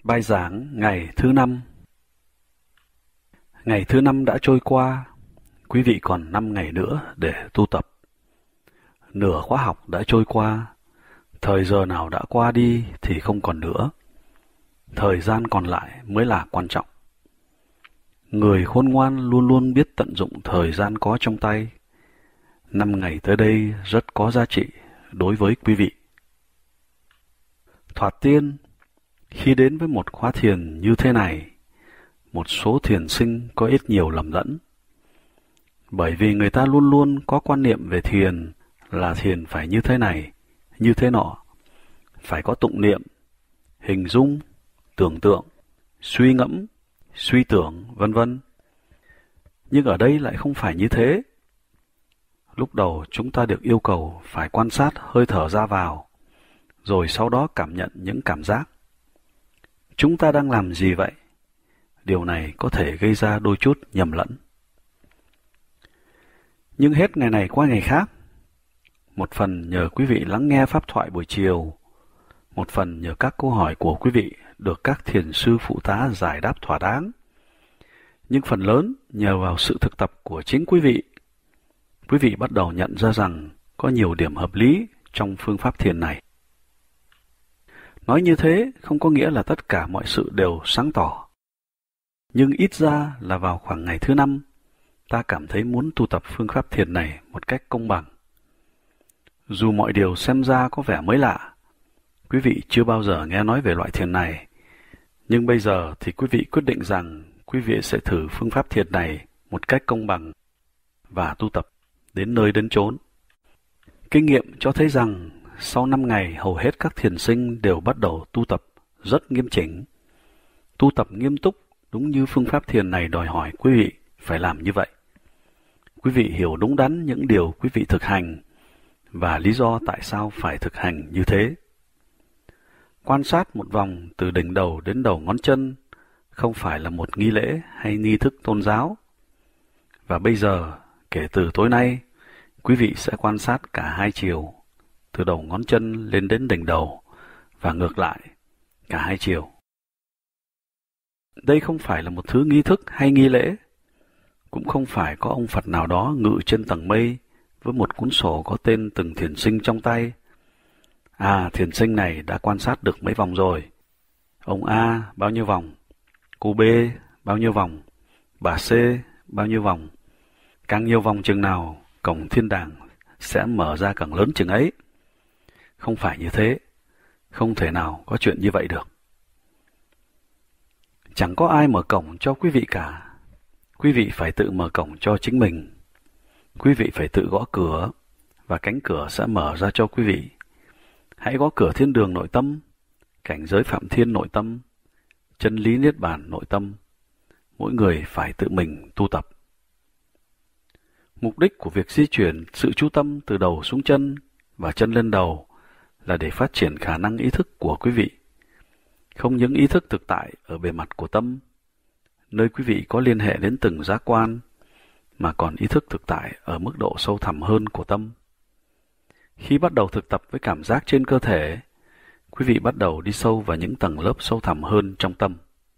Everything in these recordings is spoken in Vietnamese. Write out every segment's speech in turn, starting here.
Bài giảng ngày thứ 5. Ngày thứ 5 đã trôi qua, quý vị còn 5 ngày nữa để tu tập. Nửa khóa học đã trôi qua, thời giờ nào đã qua đi thì không còn nữa. Thời gian còn lại mới là quan trọng. Người khôn ngoan luôn luôn biết tận dụng thời gian có trong tay. 5 ngày tới đây rất có giá trị đối với quý vị. Thoạt tiên, khi đến với một khóa thiền như thế này, một số thiền sinh có ít nhiều lầm lẫn. Bởi vì người ta luôn luôn có quan niệm về thiền là thiền phải như thế này, như thế nọ. Phải có tụng niệm, hình dung, tưởng tượng, suy ngẫm, suy tưởng, vân vân. Nhưng ở đây lại không phải như thế. Lúc đầu chúng ta được yêu cầu phải quan sát hơi thở ra vào, rồi sau đó cảm nhận những cảm giác. Chúng ta đang làm gì vậy? Điều này có thể gây ra đôi chút nhầm lẫn. Nhưng hết ngày này qua ngày khác, một phần nhờ quý vị lắng nghe pháp thoại buổi chiều, một phần nhờ các câu hỏi của quý vị được các thiền sư phụ tá giải đáp thỏa đáng. Nhưng phần lớn nhờ vào sự thực tập của chính quý vị bắt đầu nhận ra rằng có nhiều điểm hợp lý trong phương pháp thiền này. Nói như thế không có nghĩa là tất cả mọi sự đều sáng tỏ. Nhưng ít ra là vào khoảng ngày thứ 5, ta cảm thấy muốn tu tập phương pháp thiền này một cách công bằng. Dù mọi điều xem ra có vẻ mới lạ, quý vị chưa bao giờ nghe nói về loại thiền này, nhưng bây giờ thì quý vị quyết định rằng quý vị sẽ thử phương pháp thiền này một cách công bằng và tu tập đến nơi đến chốn. Kinh nghiệm cho thấy rằng sau 5 ngày hầu hết các thiền sinh đều bắt đầu tu tập rất nghiêm chỉnh. Tu tập nghiêm túc đúng như phương pháp thiền này đòi hỏi quý vị phải làm như vậy. Quý vị hiểu đúng đắn những điều quý vị thực hành và lý do tại sao phải thực hành như thế. Quan sát một vòng từ đỉnh đầu đến đầu ngón chân không phải là một nghi lễ hay nghi thức tôn giáo. Và bây giờ, kể từ tối nay, quý vị sẽ quan sát cả hai chiều, từ đầu ngón chân lên đến đỉnh đầu và ngược lại, cả hai chiều. Đây không phải là một thứ nghi thức hay nghi lễ, cũng không phải có ông Phật nào đó ngự trên tầng mây với một cuốn sổ có tên từng thiền sinh trong tay. Thiền sinh này đã quan sát được mấy vòng rồi. Ông A bao nhiêu vòng, cô B bao nhiêu vòng, bà C bao nhiêu vòng. Càng nhiều vòng chừng nào, cổng thiên đàng sẽ mở ra càng lớn chừng ấy. Không phải như thế, không thể nào có chuyện như vậy được. Chẳng có ai mở cổng cho quý vị cả. Quý vị phải tự mở cổng cho chính mình. Quý vị phải tự gõ cửa, và cánh cửa sẽ mở ra cho quý vị. Hãy gõ cửa thiên đường nội tâm, cảnh giới phạm thiên nội tâm, chân lý niết bàn nội tâm. Mỗi người phải tự mình tu tập. Mục đích của việc di chuyển sự chú tâm từ đầu xuống chân và chân lên đầu là để phát triển khả năng ý thức của quý vị. Không những ý thức thực tại ở bề mặt của tâm, nơi quý vị có liên hệ đến từng giác quan, mà còn ý thức thực tại ở mức độ sâu thẳm hơn của tâm. Khi bắt đầu thực tập với cảm giác trên cơ thể, quý vị bắt đầu đi sâu vào những tầng lớp sâu thẳm hơn trong tâm.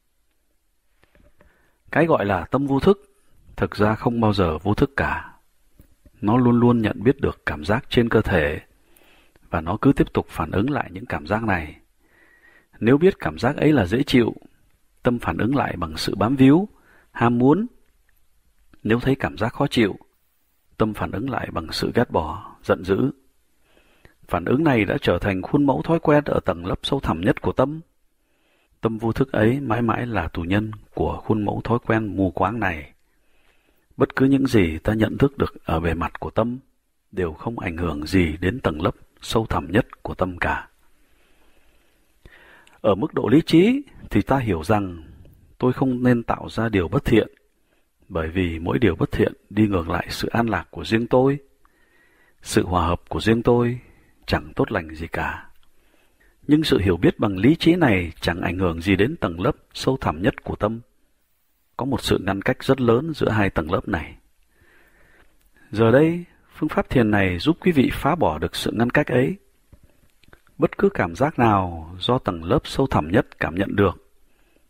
Cái gọi là tâm vô thức, thực ra không bao giờ vô thức cả. Nó luôn luôn nhận biết được cảm giác trên cơ thể, và nó cứ tiếp tục phản ứng lại những cảm giác này. Nếu biết cảm giác ấy là dễ chịu, tâm phản ứng lại bằng sự bám víu, ham muốn. Nếu thấy cảm giác khó chịu, tâm phản ứng lại bằng sự ghét bỏ, giận dữ. Phản ứng này đã trở thành khuôn mẫu thói quen ở tầng lớp sâu thẳm nhất của tâm. Tâm vô thức ấy mãi mãi là tù nhân của khuôn mẫu thói quen mù quáng này. Bất cứ những gì ta nhận thức được ở bề mặt của tâm đều không ảnh hưởng gì đến tầng lớp sâu thẳm nhất của tâm cả. Ở mức độ lý trí thì ta hiểu rằng tôi không nên tạo ra điều bất thiện, bởi vì mỗi điều bất thiện đi ngược lại sự an lạc của riêng tôi. Sự hòa hợp của riêng tôi chẳng tốt lành gì cả. Nhưng sự hiểu biết bằng lý trí này chẳng ảnh hưởng gì đến tầng lớp sâu thẳm nhất của tâm. Có một sự ngăn cách rất lớn giữa hai tầng lớp này. Giờ đây, phương pháp thiền này giúp quý vị phá bỏ được sự ngăn cách ấy. Bất cứ cảm giác nào do tầng lớp sâu thẳm nhất cảm nhận được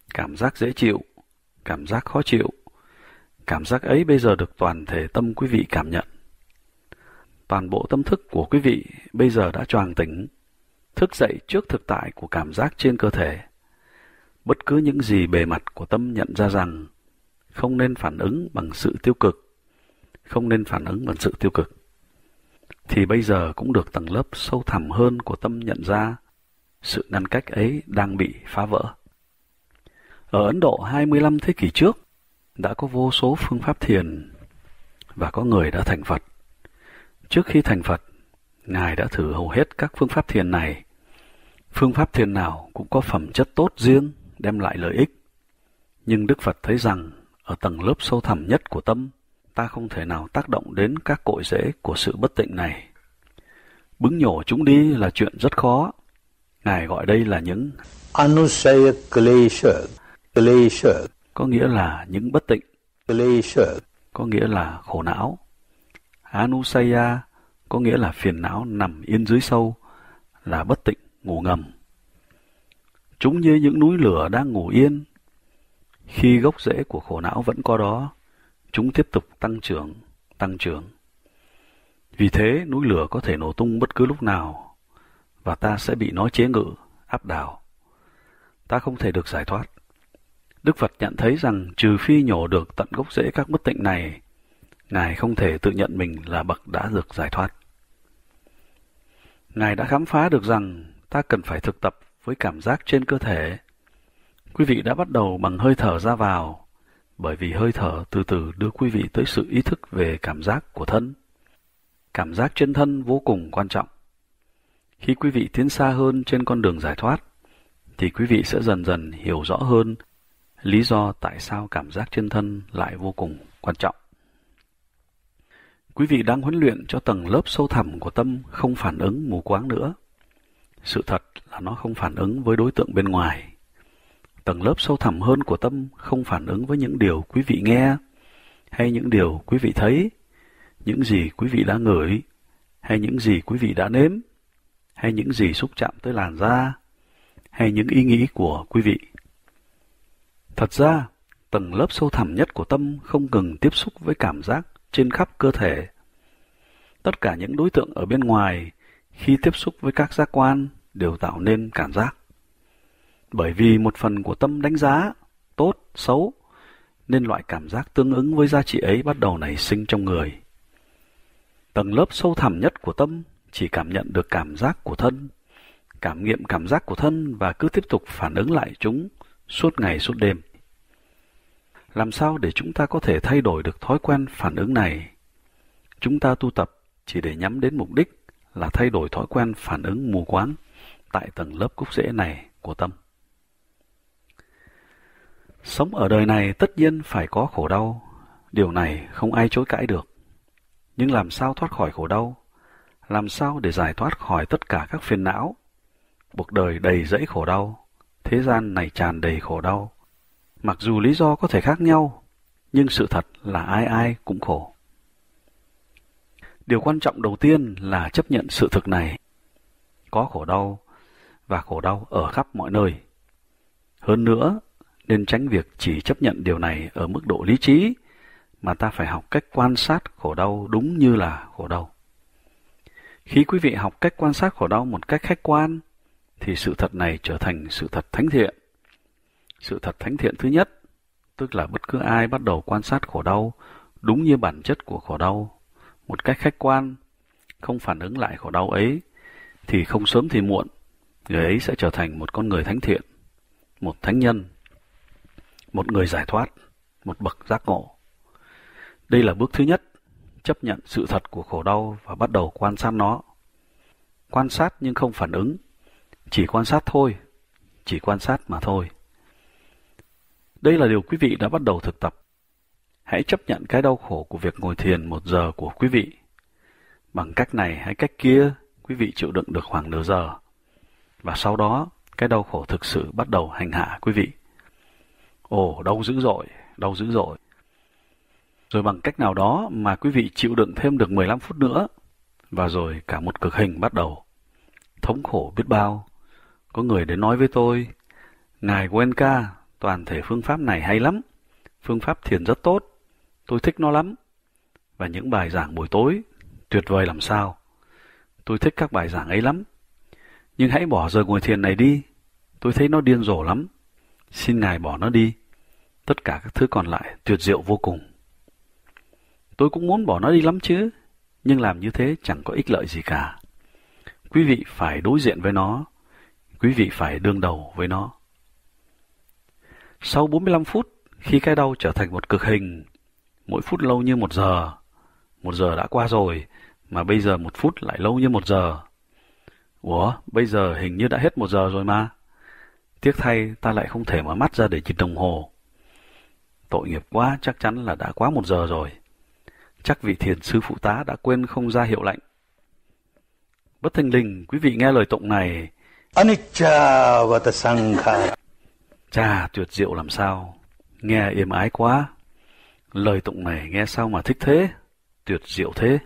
cảm giác dễ chịu, cảm giác khó chịu. Cảm giác ấy bây giờ được toàn thể tâm quý vị cảm nhận. Toàn bộ tâm thức của quý vị bây giờ đã choàng tỉnh, thức dậy trước thực tại của cảm giác trên cơ thể. Bất cứ những gì bề mặt của tâm nhận ra rằng không nên phản ứng bằng sự tiêu cực, thì bây giờ cũng được tầng lớp sâu thẳm hơn của tâm nhận ra sự ngăn cách ấy đang bị phá vỡ. Ở Ấn Độ 25 thế kỷ trước, đã có vô số phương pháp thiền và có người đã thành Phật. Trước khi thành Phật, Ngài đã thử hầu hết các phương pháp thiền này. Phương pháp thiền nào cũng có phẩm chất tốt riêng, đem lại lợi ích. Nhưng Đức Phật thấy rằng, ở tầng lớp sâu thẳm nhất của tâm, ta không thể nào tác động đến các cội rễ của sự bất tịnh này. Bứng nhổ chúng đi là chuyện rất khó. Ngài gọi đây là những Anusaya Klesha, có nghĩa là những bất tịnh, Klesha, có nghĩa là khổ não. Anusaya có nghĩa là phiền não nằm yên dưới sâu, là bất tịnh, ngủ ngầm. Chúng như những núi lửa đang ngủ yên. Khi gốc rễ của khổ não vẫn có đó, chúng tiếp tục tăng trưởng. Vì thế, núi lửa có thể nổ tung bất cứ lúc nào, và ta sẽ bị nó chế ngự, áp đảo. Ta không thể được giải thoát. Đức Phật nhận thấy rằng trừ phi nhổ được tận gốc rễ các bất tịnh này, Ngài không thể tự nhận mình là bậc đã được giải thoát. Ngài đã khám phá được rằng ta cần phải thực tập với cảm giác trên cơ thể. Quý vị đã bắt đầu bằng hơi thở ra vào, bởi vì hơi thở từ từ đưa quý vị tới sự ý thức về cảm giác của thân. Cảm giác trên thân vô cùng quan trọng. Khi quý vị tiến xa hơn trên con đường giải thoát, thì quý vị sẽ dần dần hiểu rõ hơn lý do tại sao cảm giác trên thân lại vô cùng quan trọng. Quý vị đang huấn luyện cho tầng lớp sâu thẳm của tâm không phản ứng mù quáng nữa. Sự thật là nó không phản ứng với đối tượng bên ngoài. Tầng lớp sâu thẳm hơn của tâm không phản ứng với những điều quý vị nghe, hay những điều quý vị thấy, những gì quý vị đã ngửi, hay những gì quý vị đã nếm, hay những gì xúc chạm tới làn da, hay những ý nghĩ của quý vị. Thật ra, tầng lớp sâu thẳm nhất của tâm không ngừng tiếp xúc với cảm giác trên khắp cơ thể. Tất cả những đối tượng ở bên ngoài khi tiếp xúc với các giác quan đều tạo nên cảm giác. Bởi vì một phần của tâm đánh giá, tốt, xấu, nên loại cảm giác tương ứng với giá trị ấy bắt đầu nảy sinh trong người. Tầng lớp sâu thẳm nhất của tâm chỉ cảm nhận được cảm giác của thân, cảm nghiệm cảm giác của thân và cứ tiếp tục phản ứng lại chúng suốt ngày suốt đêm. Làm sao để chúng ta có thể thay đổi được thói quen phản ứng này? Chúng ta tu tập chỉ để nhắm đến mục đích là thay đổi thói quen phản ứng mù quáng tại tầng lớp gốc rễ này của tâm. Sống ở đời này tất nhiên phải có khổ đau, điều này không ai chối cãi được. Nhưng làm sao thoát khỏi khổ đau? Làm sao để giải thoát khỏi tất cả các phiền não? Cuộc đời đầy rẫy khổ đau, thế gian này tràn đầy khổ đau. Mặc dù lý do có thể khác nhau, nhưng sự thật là ai ai cũng khổ. Điều quan trọng đầu tiên là chấp nhận sự thực này. Có khổ đau, và khổ đau ở khắp mọi nơi. Hơn nữa, nên tránh việc chỉ chấp nhận điều này ở mức độ lý trí, mà ta phải học cách quan sát khổ đau đúng như là khổ đau. Khi quý vị học cách quan sát khổ đau một cách khách quan, thì sự thật này trở thành sự thật thánh thiện. Sự thật thánh thiện thứ nhất, tức là bất cứ ai bắt đầu quan sát khổ đau đúng như bản chất của khổ đau, một cách khách quan, không phản ứng lại khổ đau ấy, thì không sớm thì muộn, người ấy sẽ trở thành một con người thánh thiện, một thánh nhân, một người giải thoát, một bậc giác ngộ. Đây là bước thứ nhất, chấp nhận sự thật của khổ đau và bắt đầu quan sát nó. Quan sát nhưng không phản ứng, chỉ quan sát thôi, chỉ quan sát mà thôi. Đây là điều quý vị đã bắt đầu thực tập. Hãy chấp nhận cái đau khổ của việc ngồi thiền 1 giờ của quý vị. Bằng cách này hay cách kia, quý vị chịu đựng được khoảng nửa giờ. Và sau đó, cái đau khổ thực sự bắt đầu hành hạ quý vị. Ồ, đau dữ dội, đau dữ dội. Rồi bằng cách nào đó mà quý vị chịu đựng thêm được 15 phút nữa. Và rồi cả một cực hình bắt đầu. Thống khổ biết bao. Có người đến nói với tôi, Ngài Goenka, toàn thể phương pháp này hay lắm. Phương pháp thiền rất tốt. Tôi thích nó lắm. Và những bài giảng buổi tối, tuyệt vời làm sao. Tôi thích các bài giảng ấy lắm. Nhưng hãy bỏ giờ ngồi thiền này đi. Tôi thấy nó điên rồ lắm. Xin Ngài bỏ nó đi. Tất cả các thứ còn lại tuyệt diệu vô cùng. Tôi cũng muốn bỏ nó đi lắm chứ. Nhưng làm như thế chẳng có ích lợi gì cả. Quý vị phải đối diện với nó. Quý vị phải đương đầu với nó. Sau 45 phút, khi cái đau trở thành một cực hình, mỗi phút lâu như 1 giờ. 1 giờ đã qua rồi, mà bây giờ 1 phút lại lâu như 1 giờ. Ủa, bây giờ hình như đã hết 1 giờ rồi mà. Tiếc thay, ta lại không thể mở mắt ra để nhìn đồng hồ. Tội nghiệp quá, chắc chắn là đã quá 1 giờ rồi. Chắc vị thiền sư phụ tá đã quên không ra hiệu lệnh. Bất thình lình, quý vị nghe lời tụng này. Anicca vata sankhara. Chà, tuyệt diệu làm sao. Nghe êm ái quá. Lời tụng này nghe sao mà thích thế. Tuyệt diệu thế.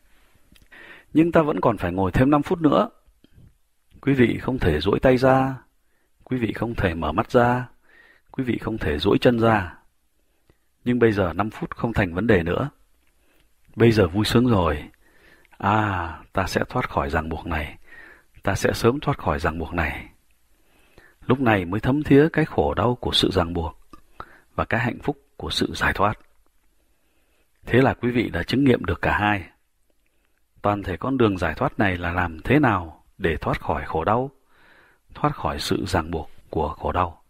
Nhưng ta vẫn còn phải ngồi thêm 5 phút nữa. Quý vị không thể duỗi tay ra. Quý vị không thể mở mắt ra. Quý vị không thể duỗi chân ra. Nhưng bây giờ 5 phút không thành vấn đề nữa. Bây giờ vui sướng rồi. À, ta sẽ thoát khỏi ràng buộc này. Ta sẽ sớm thoát khỏi ràng buộc này. Lúc này mới thấm thía cái khổ đau của sự ràng buộc và cái hạnh phúc của sự giải thoát. Thế là quý vị đã chứng nghiệm được cả hai. Toàn thể con đường giải thoát này là làm thế nào để thoát khỏi khổ đau, thoát khỏi sự ràng buộc của khổ đau.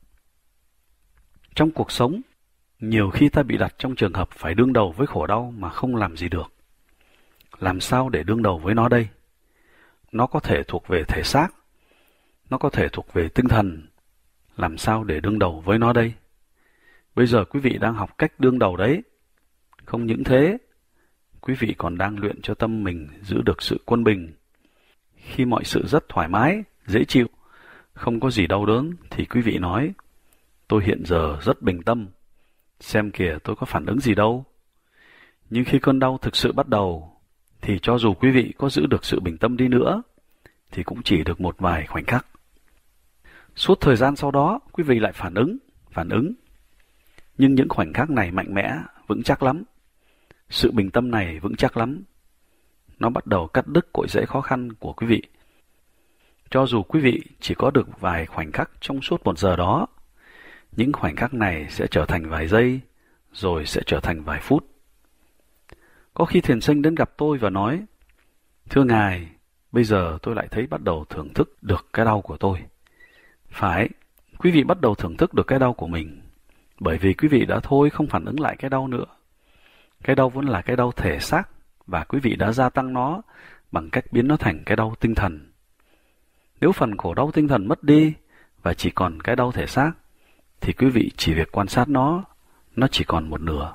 Trong cuộc sống, nhiều khi ta bị đặt trong trường hợp phải đương đầu với khổ đau mà không làm gì được. Làm sao để đương đầu với nó đây? Nó có thể thuộc về thể xác, nó có thể thuộc về tinh thần. Làm sao để đương đầu với nó đây? Bây giờ quý vị đang học cách đương đầu đấy. Không những thế, quý vị còn đang luyện cho tâm mình giữ được sự quân bình. Khi mọi sự rất thoải mái, dễ chịu, không có gì đau đớn, thì quý vị nói, tôi hiện giờ rất bình tâm, xem kìa tôi có phản ứng gì đâu. Nhưng khi cơn đau thực sự bắt đầu, thì cho dù quý vị có giữ được sự bình tâm đi nữa, thì cũng chỉ được một vài khoảnh khắc. Suốt thời gian sau đó, quý vị lại phản ứng. Nhưng những khoảnh khắc này mạnh mẽ, vững chắc lắm. Sự bình tâm này vững chắc lắm. Nó bắt đầu cắt đứt cội rễ khó khăn của quý vị. Cho dù quý vị chỉ có được vài khoảnh khắc trong suốt 1 giờ đó, những khoảnh khắc này sẽ trở thành vài giây, rồi sẽ trở thành vài phút. Có khi thiền sinh đến gặp tôi và nói, thưa Ngài, bây giờ tôi lại thấy bắt đầu thưởng thức được cái đau của tôi. Phải, quý vị bắt đầu thưởng thức được cái đau của mình, bởi vì quý vị đã thôi không phản ứng lại cái đau nữa. Cái đau vẫn là cái đau thể xác, và quý vị đã gia tăng nó bằng cách biến nó thành cái đau tinh thần. Nếu phần khổ đau tinh thần mất đi và chỉ còn cái đau thể xác, thì quý vị chỉ việc quan sát nó chỉ còn 1/2.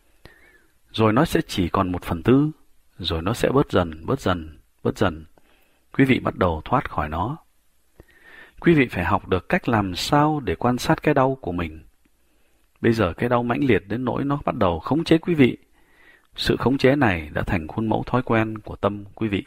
Rồi nó sẽ chỉ còn 1/4, rồi nó sẽ bớt dần. Quý vị bắt đầu thoát khỏi nó. Quý vị phải học được cách làm sao để quan sát cái đau của mình. Bây giờ cái đau mãnh liệt đến nỗi nó bắt đầu khống chế quý vị. Sự khống chế này đã thành khuôn mẫu thói quen của tâm quý vị.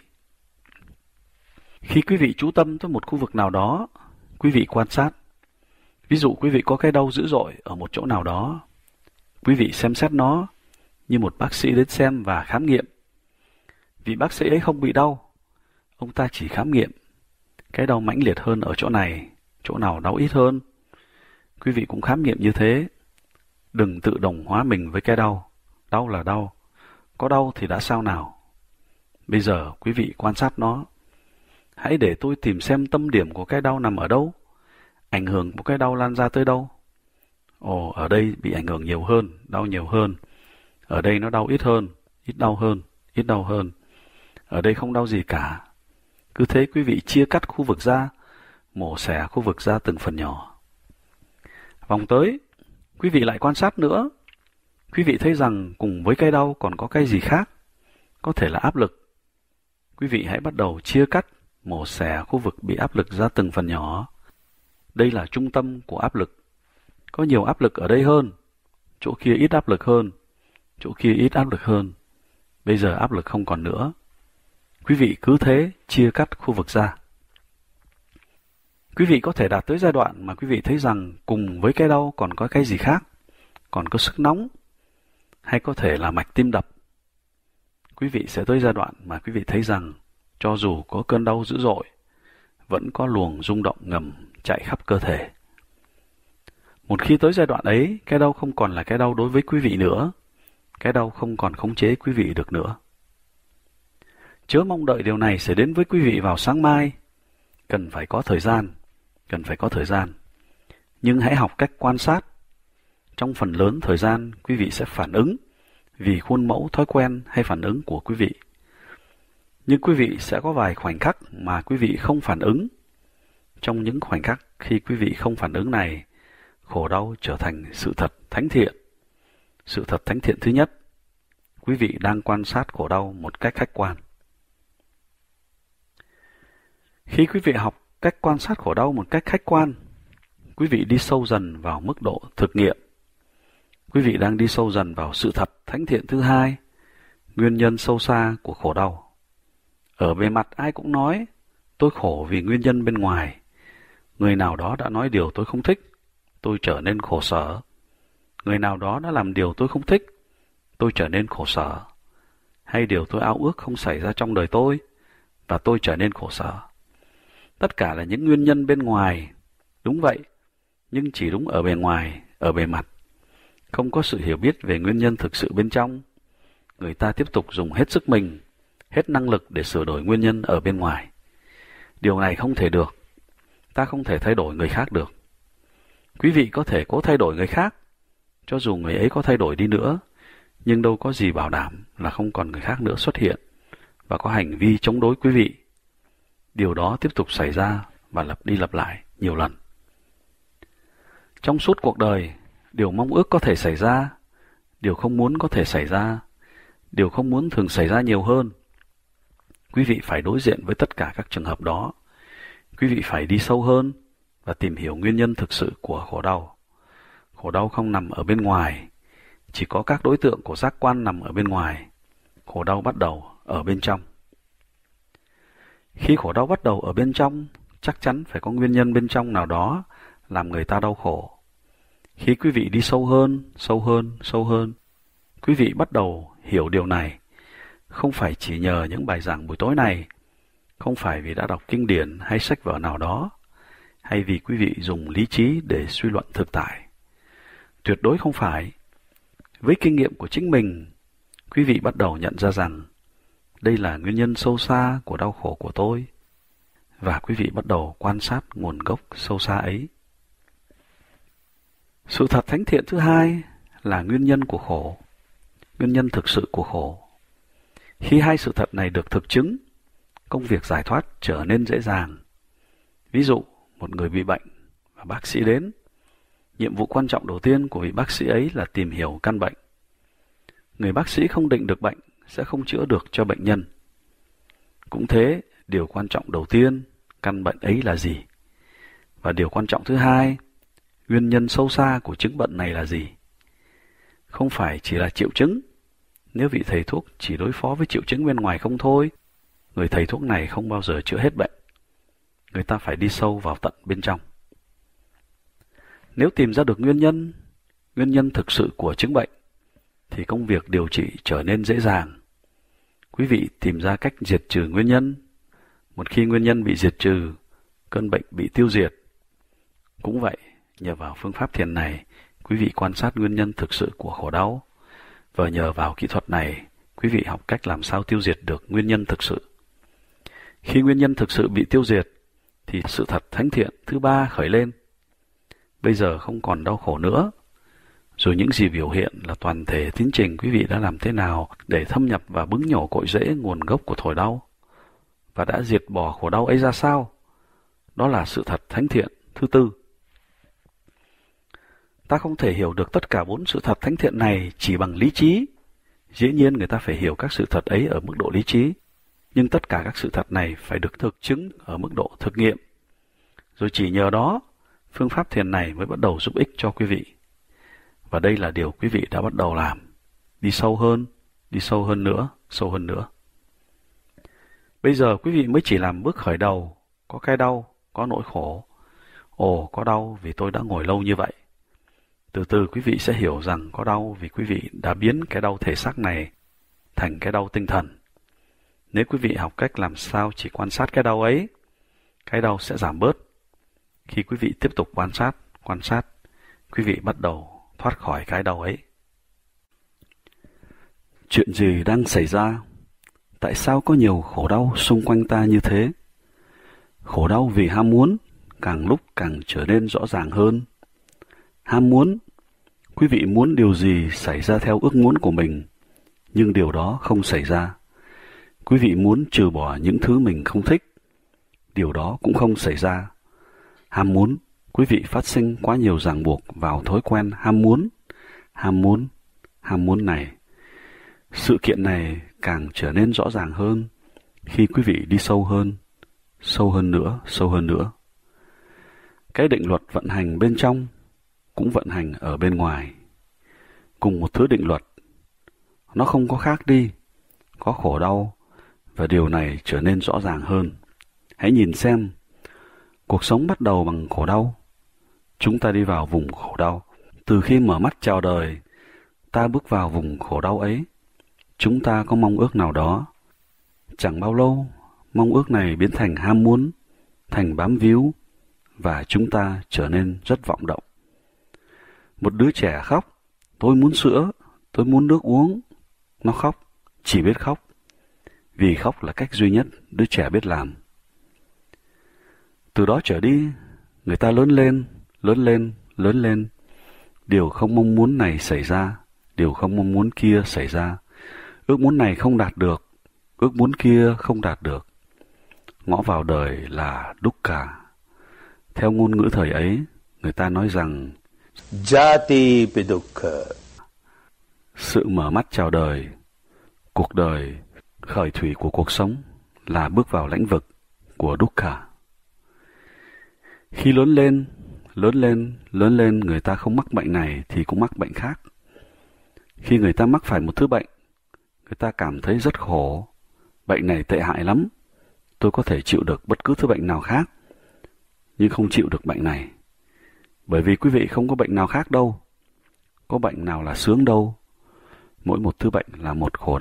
Khi quý vị chú tâm tới một khu vực nào đó, quý vị quan sát. Ví dụ quý vị có cái đau dữ dội ở một chỗ nào đó. Quý vị xem xét nó như một bác sĩ đến xem và khám nghiệm. Vị bác sĩ ấy không bị đau. Ông ta chỉ khám nghiệm. Cái đau mãnh liệt hơn ở chỗ này, chỗ nào đau ít hơn. Quý vị cũng khám nghiệm như thế. Đừng tự đồng hóa mình với cái đau. Đau là đau. Có đau thì đã sao nào? Bây giờ quý vị quan sát nó. Hãy để tôi tìm xem tâm điểm của cái đau nằm ở đâu. Ảnh hưởng của cái đau lan ra tới đâu. Ồ, ở đây bị ảnh hưởng nhiều hơn, đau nhiều hơn. Ở đây nó đau ít hơn, ít đau hơn. Ở đây không đau gì cả. Cứ thế quý vị chia cắt khu vực ra, mổ xẻ khu vực ra từng phần nhỏ. Vòng tới, quý vị lại quan sát nữa. Quý vị thấy rằng cùng với cái đau còn có cái gì khác, có thể là áp lực. Quý vị hãy bắt đầu chia cắt, mổ xẻ khu vực bị áp lực ra từng phần nhỏ. Đây là trung tâm của áp lực. Có nhiều áp lực ở đây hơn, chỗ kia ít áp lực hơn, chỗ kia ít áp lực hơn. Bây giờ áp lực không còn nữa. Quý vị cứ thế chia cắt khu vực ra. Quý vị có thể đạt tới giai đoạn mà quý vị thấy rằng cùng với cái đau còn có cái gì khác, còn có sức nóng, hay có thể là mạch tim đập. Quý vị sẽ tới giai đoạn mà quý vị thấy rằng cho dù có cơn đau dữ dội, vẫn có luồng rung động ngầm chạy khắp cơ thể. Một khi tới giai đoạn ấy, cái đau không còn là cái đau đối với quý vị nữa. Cái đau không còn khống chế quý vị được nữa. Chớ mong đợi điều này sẽ đến với quý vị vào sáng mai. Cần phải có thời gian. Nhưng hãy học cách quan sát. Trong phần lớn thời gian, quý vị sẽ phản ứng vì khuôn mẫu thói quen hay phản ứng của quý vị. Nhưng quý vị sẽ có vài khoảnh khắc mà quý vị không phản ứng. Trong những khoảnh khắc khi quý vị không phản ứng này, khổ đau trở thành sự thật thánh thiện. Sự thật thánh thiện thứ nhất, quý vị đang quan sát khổ đau một cách khách quan. Khi quý vị học cách quan sát khổ đau một cách khách quan, quý vị đi sâu dần vào mức độ thực nghiệm. Quý vị đang đi sâu dần vào sự thật thánh thiện thứ hai, nguyên nhân sâu xa của khổ đau. Ở bề mặt ai cũng nói, tôi khổ vì nguyên nhân bên ngoài. Người nào đó đã nói điều tôi không thích, tôi trở nên khổ sở. Người nào đó đã làm điều tôi không thích, tôi trở nên khổ sở. Hay điều tôi ao ước không xảy ra trong đời tôi, và tôi trở nên khổ sở. Tất cả là những nguyên nhân bên ngoài. Đúng vậy, nhưng chỉ đúng ở bề ngoài, ở bề mặt. Không có sự hiểu biết về nguyên nhân thực sự bên trong. Người ta tiếp tục dùng hết sức mình, hết năng lực để sửa đổi nguyên nhân ở bên ngoài. Điều này không thể được. Ta không thể thay đổi người khác được. Quý vị có thể cố thay đổi người khác, cho dù người ấy có thay đổi đi nữa, nhưng đâu có gì bảo đảm là không còn người khác nữa xuất hiện và có hành vi chống đối quý vị. Điều đó tiếp tục xảy ra và lặp đi lặp lại nhiều lần. Trong suốt cuộc đời, điều mong ước có thể xảy ra, điều không muốn có thể xảy ra, điều không muốn thường xảy ra nhiều hơn. Quý vị phải đối diện với tất cả các trường hợp đó. Quý vị phải đi sâu hơn và tìm hiểu nguyên nhân thực sự của khổ đau. Khổ đau không nằm ở bên ngoài, chỉ có các đối tượng của giác quan nằm ở bên ngoài. Khổ đau bắt đầu ở bên trong. Khi khổ đau bắt đầu ở bên trong, chắc chắn phải có nguyên nhân bên trong nào đó làm người ta đau khổ. Khi quý vị đi sâu hơn, quý vị bắt đầu hiểu điều này. Không phải chỉ nhờ những bài giảng buổi tối này, không phải vì đã đọc kinh điển hay sách vở nào đó, hay vì quý vị dùng lý trí để suy luận thực tại. Tuyệt đối không phải. Với kinh nghiệm của chính mình, quý vị bắt đầu nhận ra rằng đây là nguyên nhân sâu xa của đau khổ của tôi, và quý vị bắt đầu quan sát nguồn gốc sâu xa ấy. Sự thật thánh thiện thứ hai là nguyên nhân của khổ, nguyên nhân thực sự của khổ. Khi hai sự thật này được thực chứng, công việc giải thoát trở nên dễ dàng. Ví dụ, một người bị bệnh và bác sĩ đến. Nhiệm vụ quan trọng đầu tiên của vị bác sĩ ấy là tìm hiểu căn bệnh. Người bác sĩ không định được bệnh sẽ không chữa được cho bệnh nhân. Cũng thế, điều quan trọng đầu tiên, căn bệnh ấy là gì? Và điều quan trọng thứ hai, nguyên nhân sâu xa của chứng bệnh này là gì? Không phải chỉ là triệu chứng. Nếu vị thầy thuốc chỉ đối phó với triệu chứng bên ngoài không thôi, người thầy thuốc này không bao giờ chữa hết bệnh. Người ta phải đi sâu vào tận bên trong. Nếu tìm ra được nguyên nhân thực sự của chứng bệnh, thì công việc điều trị trở nên dễ dàng. Quý vị tìm ra cách diệt trừ nguyên nhân. Một khi nguyên nhân bị diệt trừ, cơn bệnh bị tiêu diệt. Cũng vậy, nhờ vào phương pháp thiền này, quý vị quan sát nguyên nhân thực sự của khổ đau. Và nhờ vào kỹ thuật này, quý vị học cách làm sao tiêu diệt được nguyên nhân thực sự. Khi nguyên nhân thực sự bị tiêu diệt, thì sự thật thánh thiện thứ ba khởi lên. Bây giờ không còn đau khổ nữa. Rồi những gì biểu hiện là toàn thể tiến trình quý vị đã làm thế nào để thâm nhập và bứng nhổ cội rễ nguồn gốc của thổi đau. Và đã diệt bỏ khổ đau ấy ra sao? Đó là sự thật thánh thiện thứ tư. Ta không thể hiểu được tất cả 4 sự thật thánh thiện này chỉ bằng lý trí. Dĩ nhiên người ta phải hiểu các sự thật ấy ở mức độ lý trí. Nhưng tất cả các sự thật này phải được thực chứng ở mức độ thực nghiệm. Rồi chỉ nhờ đó, phương pháp thiền này mới bắt đầu giúp ích cho quý vị. Và đây là điều quý vị đã bắt đầu làm. Đi sâu hơn nữa. Bây giờ quý vị mới chỉ làm bước khởi đầu, có cái đau, có nỗi khổ. Ồ, có đau vì tôi đã ngồi lâu như vậy. Từ từ quý vị sẽ hiểu rằng có đau vì quý vị đã biến cái đau thể xác này thành cái đau tinh thần. Nếu quý vị học cách làm sao chỉ quan sát cái đau ấy, cái đau sẽ giảm bớt. Khi quý vị tiếp tục quan sát, quý vị bắt đầu thoát khỏi cái đau ấy. Chuyện gì đang xảy ra? Tại sao có nhiều khổ đau xung quanh ta như thế? Khổ đau vì ham muốn càng lúc càng trở nên rõ ràng hơn. Ham muốn, quý vị muốn điều gì xảy ra theo ước muốn của mình, nhưng điều đó không xảy ra. Quý vị muốn trừ bỏ những thứ mình không thích, điều đó cũng không xảy ra. Ham muốn, quý vị phát sinh quá nhiều ràng buộc vào thói quen ham muốn này. Sự kiện này càng trở nên rõ ràng hơn khi quý vị đi sâu hơn nữa. Cái định luật vận hành bên trong cũng vận hành ở bên ngoài. Cùng một thứ định luật, nó không có khác đi, có khổ đau, và điều này trở nên rõ ràng hơn. Hãy nhìn xem, cuộc sống bắt đầu bằng khổ đau. Chúng ta đi vào vùng khổ đau. Từ khi mở mắt chào đời, ta bước vào vùng khổ đau ấy. Chúng ta có mong ước nào đó. Chẳng bao lâu, mong ước này biến thành ham muốn, thành bám víu, và chúng ta trở nên rất vọng động. Một đứa trẻ khóc, tôi muốn sữa, tôi muốn nước uống. Nó khóc, chỉ biết khóc, vì khóc là cách duy nhất đứa trẻ biết làm. Từ đó trở đi, người ta lớn lên. Điều không mong muốn này xảy ra, điều không mong muốn kia xảy ra. Ước muốn này không đạt được, ước muốn kia không đạt được. Ngõ vào đời là dukkha. Theo ngôn ngữ thời ấy, người ta nói rằng Jati pi dukkha. Sự mở mắt chào đời, cuộc đời, khởi thủy của cuộc sống là bước vào lĩnh vực của dukkha. Khi lớn lên, người ta không mắc bệnh này thì cũng mắc bệnh khác. Khi người ta mắc phải một thứ bệnh, người ta cảm thấy rất khổ. Bệnh này tệ hại lắm. Tôi có thể chịu được bất cứ thứ bệnh nào khác, nhưng không chịu được bệnh này. Bởi vì quý vị không có bệnh nào khác đâu. Có bệnh nào là sướng đâu. Mỗi một thứ bệnh là một khổ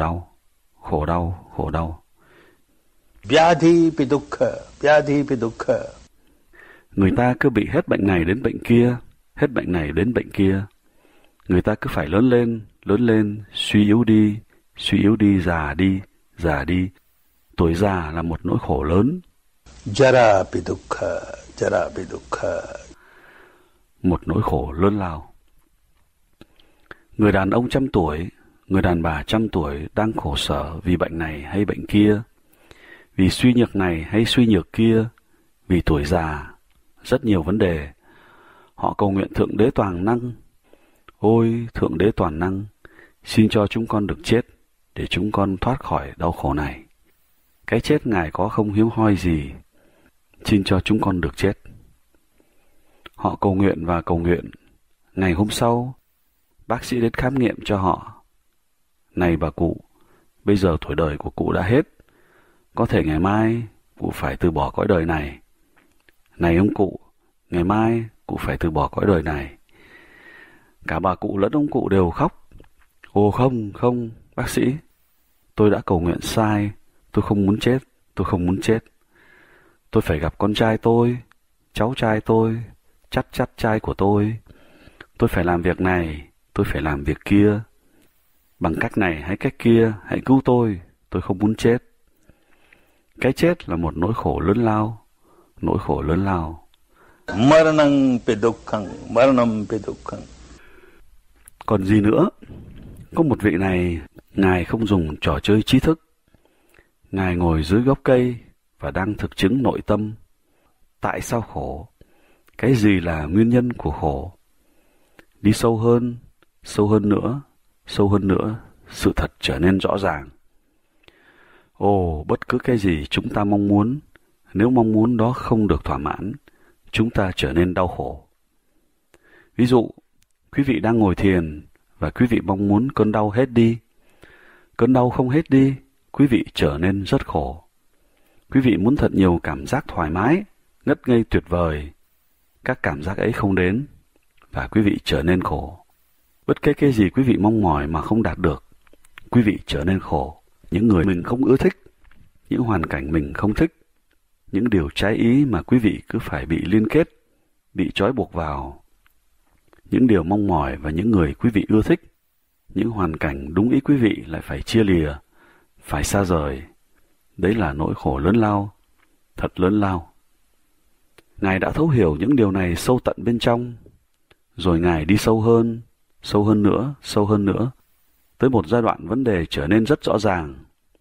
đau. Vyadhi pi dukkha. Người ta cứ bị hết bệnh này đến bệnh kia, hết bệnh này đến bệnh kia. Người ta cứ phải lớn lên, suy yếu đi, già đi. Tuổi già là một nỗi khổ lớn. Jara pi dukkha. Một nỗi khổ lớn lao. Người đàn ông 100 tuổi, người đàn bà 100 tuổi đang khổ sở vì bệnh này hay bệnh kia, vì suy nhược này hay suy nhược kia, vì tuổi già, rất nhiều vấn đề. Họ cầu nguyện Thượng Đế toàn năng. Ôi, Thượng Đế toàn năng, xin cho chúng con được chết, để chúng con thoát khỏi đau khổ này. Cái chết Ngài có không hiếm hoi gì, xin cho chúng con được chết. Họ cầu nguyện. Ngày hôm sau, bác sĩ đến khám nghiệm cho họ. Này bà cụ, bây giờ tuổi đời của cụ đã hết. Có thể ngày mai cụ phải từ bỏ cõi đời này. Này ông cụ, ngày mai cụ phải từ bỏ cõi đời này. Cả bà cụ lẫn ông cụ đều khóc. Ồ không, bác sĩ. Tôi đã cầu nguyện sai. Tôi không muốn chết. Tôi phải gặp con trai tôi, cháu trai tôi, chắt trai của tôi. Tôi phải làm việc này, tôi phải làm việc kia. Bằng cách này hay cách kia, hãy cứu tôi không muốn chết. Cái chết là một nỗi khổ lớn lao. Maranam pi dukkha. Còn gì nữa? Có một vị này, Ngài không dùng trò chơi trí thức. Ngài ngồi dưới gốc cây và đang thực chứng nội tâm. Tại sao khổ? Cái gì là nguyên nhân của khổ? Đi sâu hơn nữa, sự thật trở nên rõ ràng. Ồ, bất cứ cái gì chúng ta mong muốn, nếu mong muốn đó không được thỏa mãn, chúng ta trở nên đau khổ. Ví dụ, quý vị đang ngồi thiền và quý vị mong muốn cơn đau hết đi. Cơn đau không hết đi, quý vị trở nên rất khổ. Quý vị muốn thật nhiều cảm giác thoải mái, ngất ngây tuyệt vời. các cảm giác ấy không đến, và quý vị trở nên khổ. Bất kể cái gì quý vị mong mỏi mà không đạt được, quý vị trở nên khổ. Những người mình không ưa thích, những hoàn cảnh mình không thích, những điều trái ý mà quý vị cứ phải bị liên kết, bị trói buộc vào. Những điều mong mỏi và những người quý vị ưa thích, những hoàn cảnh đúng ý quý vị lại phải chia lìa, phải xa rời. Đấy là nỗi khổ lớn lao, thật lớn lao. Ngài đã thấu hiểu những điều này sâu tận bên trong, rồi Ngài đi sâu hơn nữa, tới một giai đoạn vấn đề trở nên rất rõ ràng.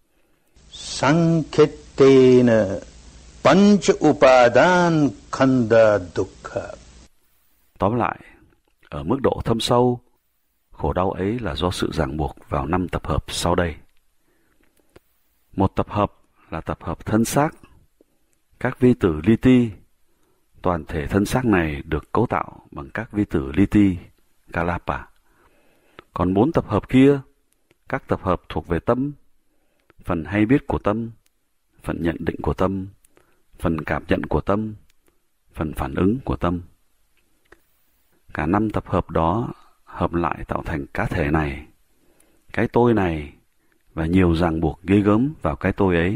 Sankhetena pancha upadan khanda dukkha. Tóm lại, ở mức độ thâm sâu, khổ đau ấy là do sự ràng buộc vào 5 tập hợp sau đây. Một tập hợp là tập hợp thân xác, các vi tử li ti. Toàn thể thân xác này được cấu tạo bằng các vi tử li ti, kalapa. Còn 4 tập hợp kia, các tập hợp thuộc về tâm, phần hay biết của tâm, phần nhận định của tâm, phần cảm nhận của tâm, phần phản ứng của tâm. Cả 5 tập hợp đó hợp lại tạo thành cá thể này, cái tôi này, và nhiều ràng buộc ghê gớm vào cái tôi ấy.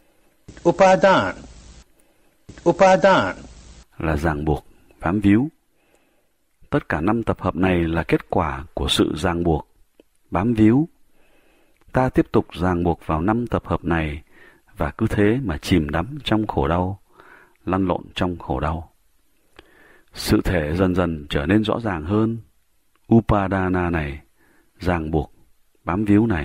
Upadan là ràng buộc, bám víu. Tất cả 5 tập hợp này là kết quả của sự ràng buộc, bám víu. Ta tiếp tục ràng buộc vào 5 tập hợp này và cứ thế mà chìm đắm trong khổ đau, lăn lộn trong khổ đau. Sự thể dần dần trở nên rõ ràng hơn. Upadana này, ràng buộc, bám víu này.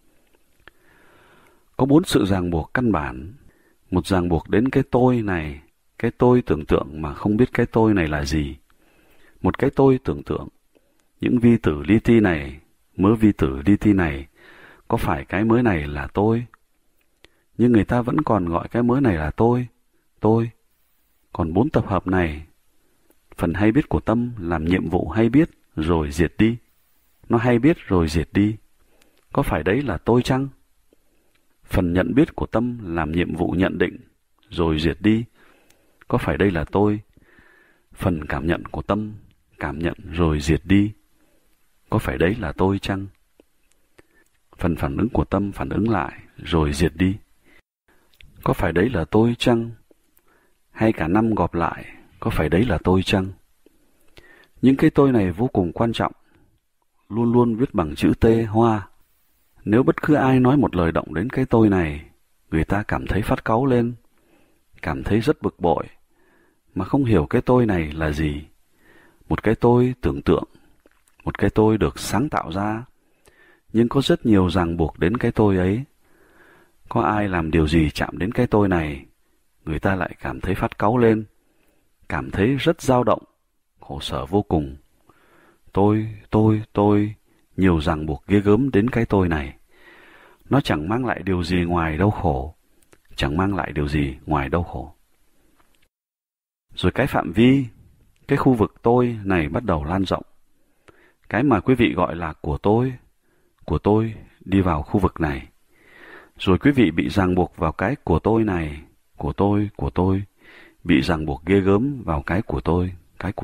Có 4 sự ràng buộc căn bản. Một ràng buộc đến cái tôi này, cái tôi tưởng tượng mà không biết cái tôi này là gì. Một cái tôi tưởng tượng. Những vi tử li ti này, mớ vi tử li ti này, có phải cái mớ này là tôi? Nhưng người ta vẫn còn gọi cái mớ này là tôi. Còn 4 tập hợp này, phần hay biết của tâm làm nhiệm vụ hay biết rồi diệt đi. Nó hay biết rồi diệt đi. Có phải đấy là tôi chăng? Phần nhận biết của tâm làm nhiệm vụ nhận định rồi diệt đi. Có phải đây là tôi? Phần cảm nhận của tâm cảm nhận rồi diệt đi. Có phải đấy là tôi chăng? Phần phản ứng của tâm phản ứng lại rồi diệt đi. Có phải đấy là tôi chăng? Hay cả 5 gộp lại, có phải đấy là tôi chăng? Những cái tôi này vô cùng quan trọng, luôn luôn viết bằng chữ T hoa. Nếu bất cứ ai nói một lời động đến cái tôi này, người ta cảm thấy phát cáu lên, cảm thấy rất bực bội, mà không hiểu cái tôi này là gì. Một cái tôi tưởng tượng, một cái tôi được sáng tạo ra, nhưng có rất nhiều ràng buộc đến cái tôi ấy. Có ai làm điều gì chạm đến cái tôi này, người ta lại cảm thấy phát cáu lên, cảm thấy rất dao động, khổ sở vô cùng. Tôi, nhiều ràng buộc ghê gớm đến cái tôi này. Nó chẳng mang lại điều gì ngoài đau khổ, Rồi cái phạm vi, cái khu vực tôi này bắt đầu lan rộng. Cái mà quý vị gọi là của tôi đi vào khu vực này. Rồi quý vị bị ràng buộc vào cái của tôi này, của tôi, bị ràng buộc ghê gớm vào cái của tôi.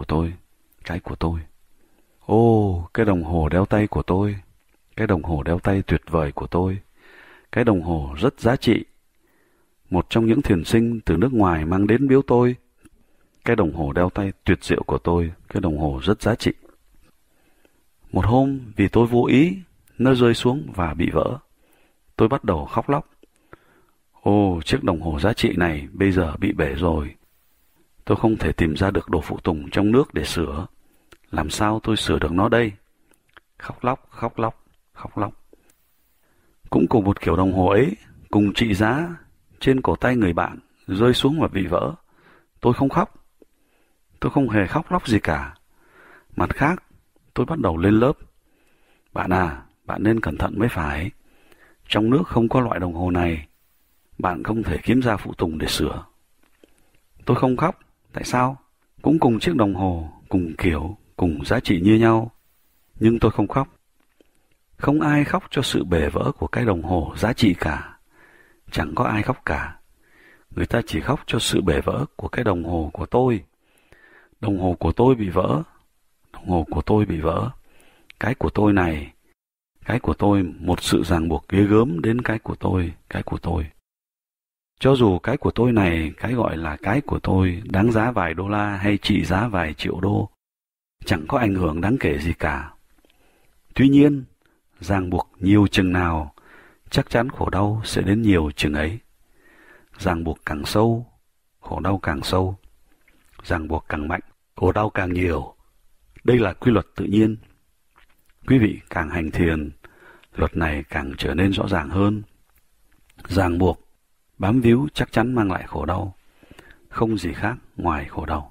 Cái đồng hồ đeo tay của tôi, cái đồng hồ đeo tay tuyệt vời của tôi, cái đồng hồ rất giá trị. Một trong những thiền sinh từ nước ngoài mang đến biếu tôi. Cái đồng hồ đeo tay tuyệt diệu của tôi, cái đồng hồ rất giá trị. Một hôm, vì tôi vô ý, nó rơi xuống và bị vỡ. Tôi bắt đầu khóc lóc. Chiếc đồng hồ giá trị này bây giờ bị bể rồi. Tôi không thể tìm ra được đồ phụ tùng trong nước để sửa. Làm sao tôi sửa được nó đây? Khóc lóc. Cũng cùng một kiểu đồng hồ ấy, cùng trị giá, trên cổ tay người bạn, rơi xuống và bị vỡ. Tôi không khóc. Tôi không hề khóc lóc gì cả. Mặt khác, tôi bắt đầu lên lớp. Bạn à, bạn nên cẩn thận mới phải. Trong nước không có loại đồng hồ này. Bạn không thể kiếm ra phụ tùng để sửa. Tôi không khóc. Tại sao? Cũng cùng chiếc đồng hồ, cùng kiểu, cùng giá trị như nhau. Nhưng tôi không khóc. Không ai khóc cho sự bể vỡ của cái đồng hồ giá trị cả. Chẳng có ai khóc cả. Người ta chỉ khóc cho sự bể vỡ của cái đồng hồ của tôi. Đồng hồ của tôi bị vỡ. Đồng hồ của tôi bị vỡ. Cái của tôi này. Cái của tôi, một sự ràng buộc ghê gớm đến cái của tôi, cái của tôi. Cho dù cái của tôi này, cái gọi là cái của tôi, đáng giá vài đô la hay trị giá vài triệu đô, chẳng có ảnh hưởng đáng kể gì cả. Tuy nhiên, ràng buộc nhiều chừng nào, chắc chắn khổ đau sẽ đến nhiều chừng ấy. Ràng buộc càng sâu, khổ đau càng sâu. Ràng buộc càng mạnh, khổ đau càng nhiều. Đây là quy luật tự nhiên. Quý vị càng hành thiền, luật này càng trở nên rõ ràng hơn. Ràng buộc, bám víu chắc chắn mang lại khổ đau, không gì khác ngoài khổ đau.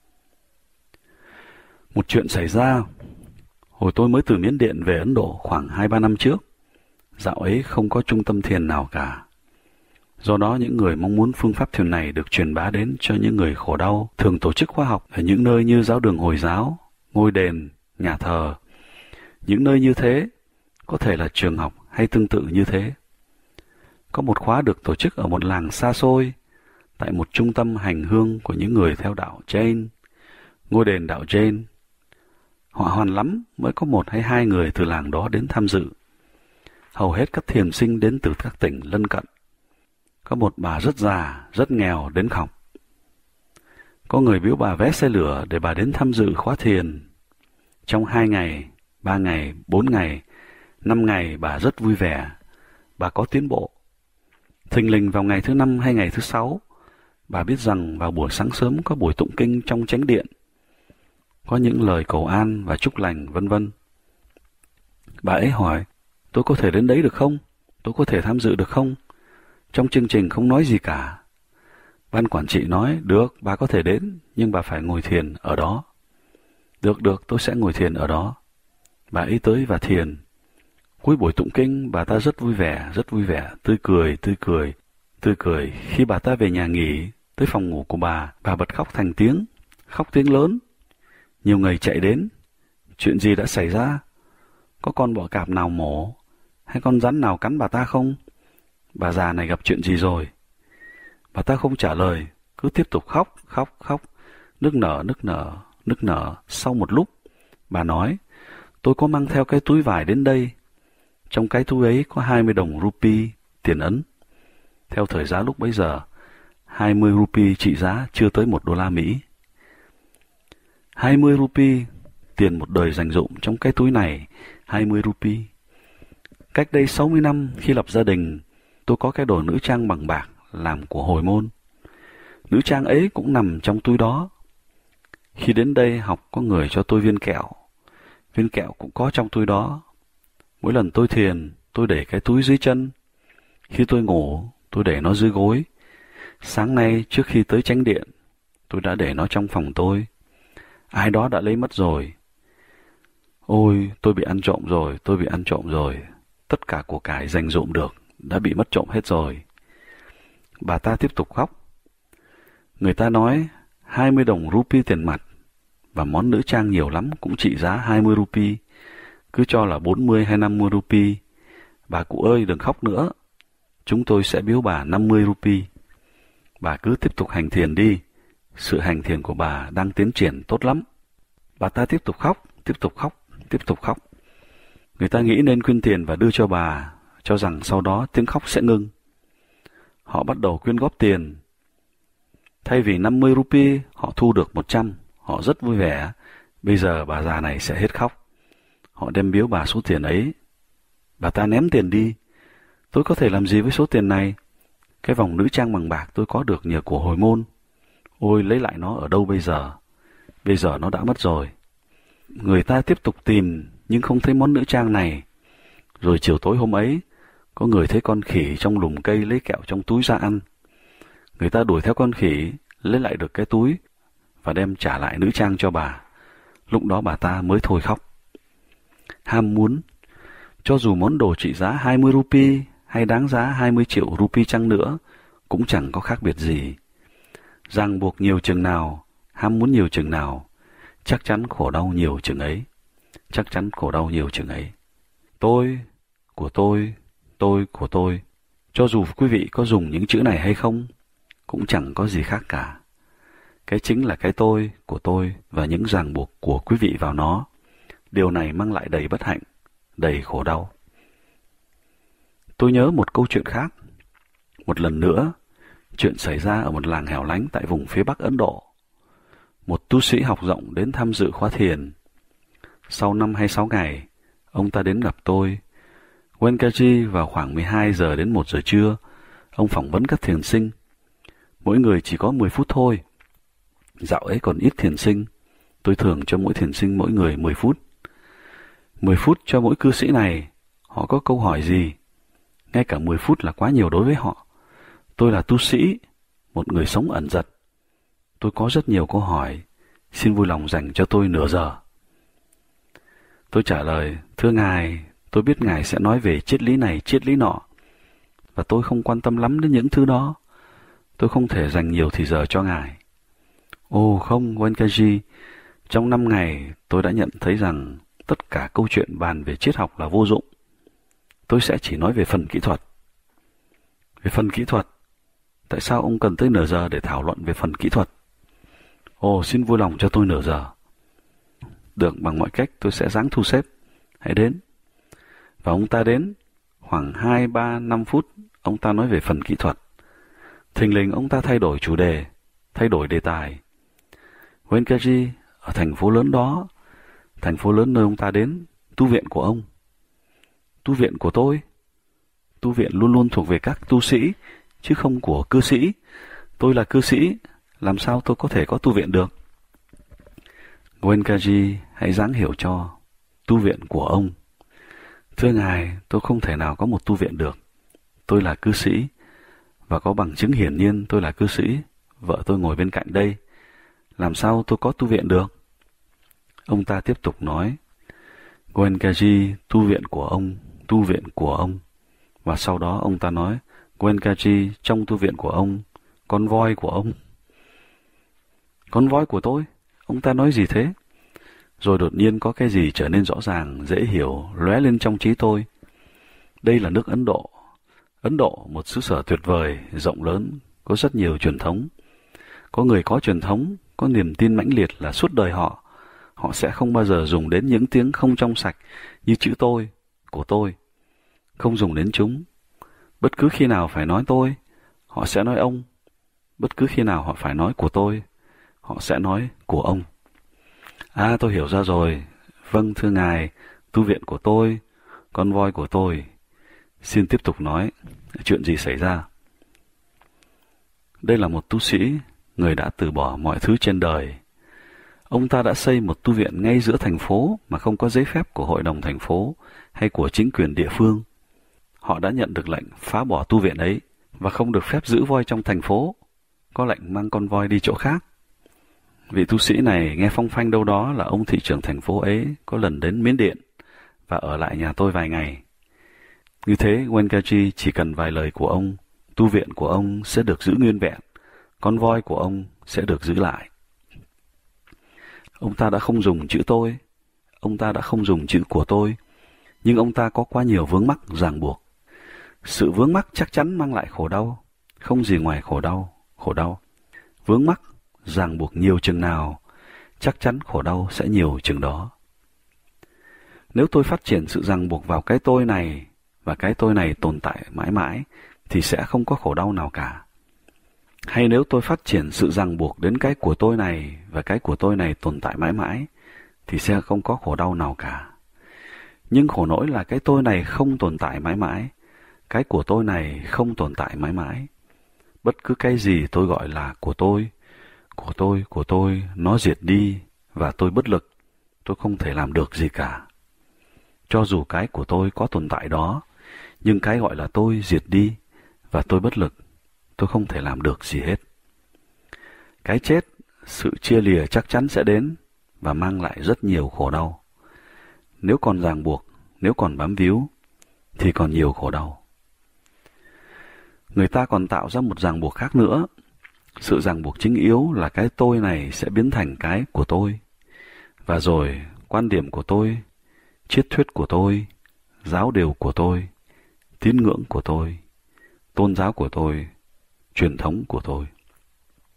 Một chuyện xảy ra, hồi tôi mới từ Miến Điện về Ấn Độ khoảng 2-3 năm trước. Dạo ấy không có trung tâm thiền nào cả. Do đó những người mong muốn phương pháp thiền này được truyền bá đến cho những người khổ đau thường tổ chức khóa học ở những nơi như giáo đường Hồi giáo, ngôi đền, nhà thờ. Những nơi như thế có thể là trường học hay tương tự như thế. Có một khóa được tổ chức ở một làng xa xôi, tại một trung tâm hành hương của những người theo đạo Jain, ngôi đền đạo Jain. Họ hoàn lắm mới có 1 hay 2 người từ làng đó đến tham dự. Hầu hết các thiền sinh đến từ các tỉnh lân cận. Có một bà rất già, rất nghèo đến khóc. Có người biếu bà vé xe lửa để bà đến tham dự khóa thiền. Trong 2 ngày, 3 ngày, 4 ngày, 5 ngày bà rất vui vẻ. Bà có tiến bộ. Thình lình vào ngày thứ 5 hay ngày thứ 6, bà biết rằng vào buổi sáng sớm có buổi tụng kinh trong chánh điện. Có những lời cầu an và chúc lành vân vân. Bà ấy hỏi, tôi có thể đến đấy được không? Tôi có thể tham dự được không? Trong chương trình không nói gì cả. Ban quản trị nói, được, bà có thể đến, nhưng bà phải ngồi thiền ở đó. Được, tôi sẽ ngồi thiền ở đó. Bà ấy tới và thiền. Cuối buổi tụng kinh, bà ta rất vui vẻ, tươi cười. Khi bà ta về nhà nghỉ, tới phòng ngủ của bà bật khóc thành tiếng, khóc tiếng lớn. Nhiều người chạy đến. Chuyện gì đã xảy ra? Có con bọ cạp nào mổ? Hay con rắn nào cắn bà ta không? Bà già này gặp chuyện gì rồi? Bà ta không trả lời, cứ tiếp tục khóc, nức nở. Sau một lúc, bà nói, tôi có mang theo cái túi vải đến đây. Trong cái túi ấy có 20 đồng rupee, tiền Ấn. Theo thời giá lúc bấy giờ, 20 rupee trị giá chưa tới $1. 20 rupee, tiền một đời dành dụm trong cái túi này, 20 rupee. Cách đây 60 năm khi lập gia đình, tôi có cái đồ nữ trang bằng bạc làm của hồi môn. Nữ trang ấy cũng nằm trong túi đó. Khi đến đây học có người cho tôi viên kẹo. Viên kẹo cũng có trong túi đó. Mỗi lần tôi thiền, tôi để cái túi dưới chân. Khi tôi ngủ, tôi để nó dưới gối. Sáng nay trước khi tới chánh điện, tôi đã để nó trong phòng tôi. Ai đó đã lấy mất rồi. Ôi, tôi bị ăn trộm rồi. Tất cả của cải dành dụm được đã bị mất trộm hết rồi. Bà ta tiếp tục khóc. Người ta nói 20 đồng rupee tiền mặt và món nữ trang nhiều lắm cũng trị giá 20 rupee. Cứ cho là 40 hay 50 rupee. Bà cụ ơi, đừng khóc nữa. Chúng tôi sẽ biếu bà 50 rupee. Bà cứ tiếp tục hành thiền đi. Sự hành thiền của bà đang tiến triển tốt lắm. Bà ta tiếp tục khóc. Người ta nghĩ nên quyên tiền và đưa cho bà, cho rằng sau đó tiếng khóc sẽ ngưng. Họ bắt đầu quyên góp tiền. Thay vì 50 rupee, họ thu được 100. Họ rất vui vẻ. Bây giờ bà già này sẽ hết khóc. Họ đem biếu bà số tiền ấy. Bà ta ném tiền đi. Tôi có thể làm gì với số tiền này? Cái vòng nữ trang bằng bạc tôi có được nhờ của hồi môn. Ôi, lấy lại nó ở đâu bây giờ? Bây giờ nó đã mất rồi. Người ta tiếp tục tìm, nhưng không thấy món nữ trang này. Rồi chiều tối hôm ấy, có người thấy con khỉ trong lùm cây lấy kẹo trong túi ra ăn. Người ta đuổi theo con khỉ, lấy lại được cái túi và đem trả lại nữ trang cho bà. Lúc đó bà ta mới thôi khóc. Ham muốn, cho dù món đồ trị giá 20 rupee hay đáng giá 20 triệu rupee chăng nữa, cũng chẳng có khác biệt gì. Ràng buộc nhiều chừng nào, ham muốn nhiều chừng nào, chắc chắn khổ đau nhiều chừng ấy. Tôi, của tôi, cho dù quý vị có dùng những chữ này hay không, cũng chẳng có gì khác cả. Cái chính là cái tôi, của tôi và những ràng buộc của quý vị vào nó. Điều này mang lại đầy bất hạnh, đầy khổ đau. Tôi nhớ một câu chuyện khác. Một lần nữa, chuyện xảy ra ở một làng hẻo lánh tại vùng phía Bắc Ấn Độ. Một tu sĩ học rộng đến tham dự khóa thiền. Sau 5 hay 6 ngày, ông ta đến gặp tôi. Wenkaji vào khoảng 12 giờ đến 1 giờ trưa, ông phỏng vấn các thiền sinh. Mỗi người chỉ có 10 phút thôi. Dạo ấy còn ít thiền sinh. Tôi thường cho mỗi thiền sinh mỗi người 10 phút. 10 phút cho mỗi cư sĩ này. Họ có câu hỏi gì? Ngay cả 10 phút là quá nhiều đối với họ. Tôi là tu sĩ, một người sống ẩn dật. Tôi có rất nhiều câu hỏi. Xin vui lòng dành cho tôi nửa giờ. Tôi trả lời, thưa Ngài, tôi biết Ngài sẽ nói về triết lý này, triết lý nọ. Và tôi không quan tâm lắm đến những thứ đó. Tôi không thể dành nhiều thời giờ cho Ngài. Ồ không, Wenkaji, trong 5 ngày tôi đã nhận thấy rằng tất cả câu chuyện bàn về triết học là vô dụng. Tôi sẽ chỉ nói về phần kỹ thuật. Về phần kỹ thuật? Tại sao ông cần tới nửa giờ để thảo luận về phần kỹ thuật? Ồ, xin vui lòng cho tôi nửa giờ. Được, bằng mọi cách tôi sẽ ráng thu xếp. Hãy đến. Và ông ta đến. Khoảng 2, 3, 5 phút, ông ta nói về phần kỹ thuật. Thình lình ông ta thay đổi chủ đề, thay đổi đề tài. Wenkaji, ở thành phố lớn đó, thành phố lớn nơi ông ta đến, tu viện của ông. Tu viện của tôi? Tu viện luôn luôn thuộc về các tu sĩ, chứ không của cư sĩ. Tôi là cư sĩ, làm sao tôi có thể có tu viện được? Wenkaji, hãy ráng hiểu cho. Tu viện của ông. Thưa Ngài, tôi không thể nào có một tu viện được. Tôi là cư sĩ, và có bằng chứng hiển nhiên tôi là cư sĩ. Vợ tôi ngồi bên cạnh đây. Làm sao tôi có tu viện được? Ông ta tiếp tục nói, Wenkaji, tu viện của ông, tu viện của ông. Và sau đó ông ta nói, Wenkaji, trong tu viện của ông, con voi của ông. Con voi của tôi? Ông ta nói gì thế? Rồi đột nhiên có cái gì trở nên rõ ràng, dễ hiểu, lóe lên trong trí tôi. Đây là nước Ấn Độ. Ấn Độ, một xứ sở tuyệt vời, rộng lớn, có rất nhiều truyền thống. Có người có truyền thống, có niềm tin mãnh liệt là suốt đời họ sẽ không bao giờ dùng đến những tiếng không trong sạch như chữ tôi, của tôi. Không dùng đến chúng. Bất cứ khi nào phải nói tôi, họ sẽ nói ông. Bất cứ khi nào họ phải nói của tôi, họ sẽ nói của ông. À, tôi hiểu ra rồi. Vâng, thưa Ngài, tu viện của tôi, con voi của tôi. Xin tiếp tục nói, chuyện gì xảy ra? Đây là một tu sĩ, người đã từ bỏ mọi thứ trên đời. Ông ta đã xây một tu viện ngay giữa thành phố mà không có giấy phép của hội đồng thành phố hay của chính quyền địa phương. Họ đã nhận được lệnh phá bỏ tu viện ấy và không được phép giữ voi trong thành phố, có lệnh mang con voi đi chỗ khác. Vị tu sĩ này nghe phong phanh đâu đó là ông thị trưởng thành phố ấy có lần đến Miến Điện và ở lại nhà tôi vài ngày. Như thế, Wenkaji chỉ cần vài lời của ông, tu viện của ông sẽ được giữ nguyên vẹn, con voi của ông sẽ được giữ lại. Ông ta đã không dùng chữ tôi, ông ta đã không dùng chữ của tôi, nhưng ông ta có quá nhiều vướng mắc ràng buộc. Sự vướng mắc chắc chắn mang lại khổ đau, không gì ngoài khổ đau. Vướng mắc, ràng buộc nhiều chừng nào, chắc chắn khổ đau sẽ nhiều chừng đó. Nếu tôi phát triển sự ràng buộc vào cái tôi này, và cái tôi này tồn tại mãi mãi, thì sẽ không có khổ đau nào cả. Hay nếu tôi phát triển sự ràng buộc đến cái của tôi này, và cái của tôi này tồn tại mãi mãi, thì sẽ không có khổ đau nào cả. Nhưng khổ nỗi là cái tôi này không tồn tại mãi mãi, cái của tôi này không tồn tại mãi mãi. Bất cứ cái gì tôi gọi là của tôi, nó diệt đi, và tôi bất lực, tôi không thể làm được gì cả. Cho dù cái của tôi có tồn tại đó, nhưng cái gọi là tôi diệt đi, và tôi bất lực, tôi không thể làm được gì hết. Cái chết, sự chia lìa chắc chắn sẽ đến, và mang lại rất nhiều khổ đau. Nếu còn ràng buộc, nếu còn bám víu, thì còn nhiều khổ đau. Người ta còn tạo ra một ràng buộc khác nữa. Sự ràng buộc chính yếu là cái tôi này sẽ biến thành cái của tôi. Và rồi, quan điểm của tôi, triết thuyết của tôi, giáo điều của tôi, tín ngưỡng của tôi, tôn giáo của tôi, truyền thống của tôi.